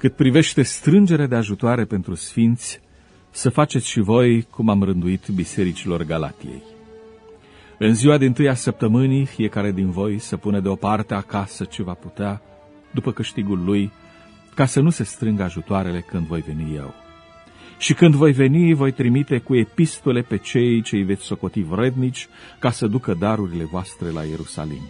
Cât privește strângerea de ajutoare pentru sfinți, să faceți și voi cum am rânduit bisericilor Galatiei. În ziua din tâia săptămânii, fiecare din voi să pune deoparte acasă ce va putea, după câștigul lui, ca să nu se strângă ajutoarele când voi veni eu. Și când voi veni, voi trimite cu epistole pe cei ce îi veți socoti vrednici, ca să ducă darurile voastre la Ierusalim.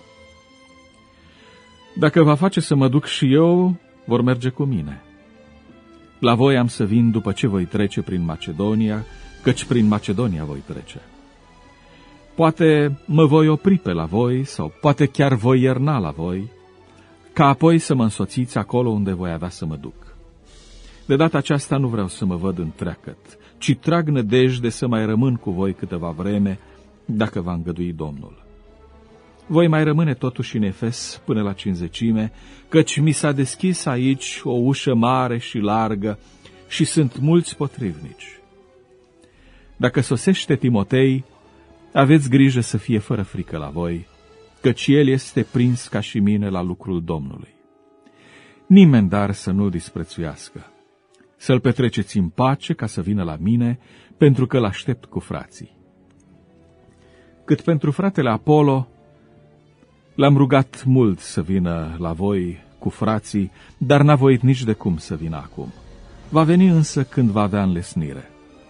Dacă va face să mă duc și eu, vor merge cu mine. La voi am să vin după ce voi trece prin Macedonia, căci prin Macedonia voi trece. Poate mă voi opri pe la voi, sau poate chiar voi ierna la voi, ca apoi să mă însoțiți acolo unde voi avea să mă duc. De data aceasta nu vreau să mă văd întreagăt, ci trag nădejde să mai rămân cu voi câteva vreme, dacă va îngădui Domnul. Voi mai rămâne totuși în Efes până la cinzecime, căci mi s-a deschis aici o ușă mare și largă și sunt mulți potrivnici. Dacă sosește Timotei, aveți grijă să fie fără frică la voi, căci el este prins ca și mine la lucrul Domnului. Nimeni dar să nu-l disprețuiască. Să-l petreceți în pace ca să vină la mine, pentru că l-aștept cu frații. Cât pentru fratele Apolo, l-am rugat mult să vină la voi cu frații, dar n-a voit nici de cum să vină acum. Va veni însă când va avea înlesnire.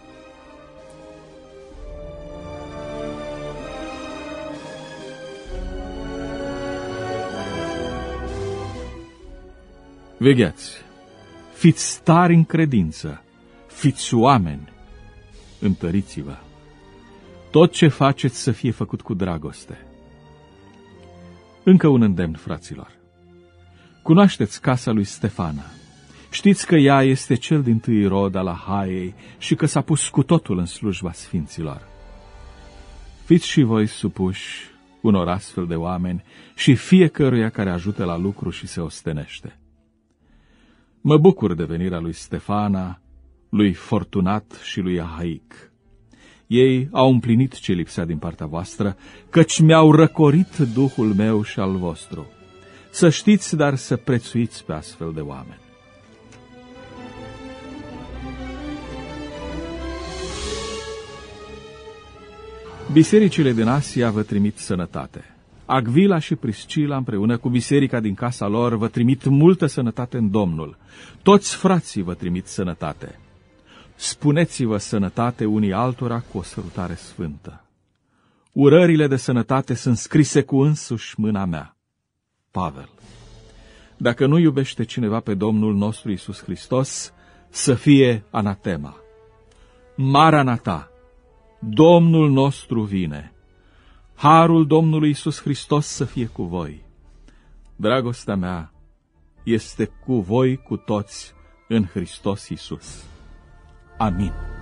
Vegheați, fiți tari în credință, fiți oameni, întăriți-vă. Tot ce faceți să fie făcut cu dragoste. Încă un îndemn, fraților. Cunoașteți casa lui Stefana. Știți că ea este cel dintâi rod al Ahaiei și că s-a pus cu totul în slujba sfinților. Fiți și voi supuși unor astfel de oameni și fiecăruia care ajută la lucru și se ostenește. Mă bucur de venirea lui Stefana, lui Fortunat și lui Ahaic. Ei au împlinit ce lipsea din partea voastră, căci mi-au răcorit Duhul meu și al vostru. Să știți, dar să prețuiți pe astfel de oameni. Bisericile din Asia vă trimit sănătate. Agvila și Priscila, împreună cu biserica din casa lor, vă trimit multă sănătate în Domnul. Toți frații vă trimit sănătate. Spuneți-vă sănătate unii altora cu o sărutare sfântă. Urările de sănătate sunt scrise cu însuși mâna mea. Pavel. Dacă nu iubește cineva pe Domnul nostru Iisus Hristos, să fie anatema. Maranata, Domnul nostru vine. Harul Domnului Iisus Hristos să fie cu voi. Dragostea mea este cu voi cu toți în Hristos Iisus. Amin.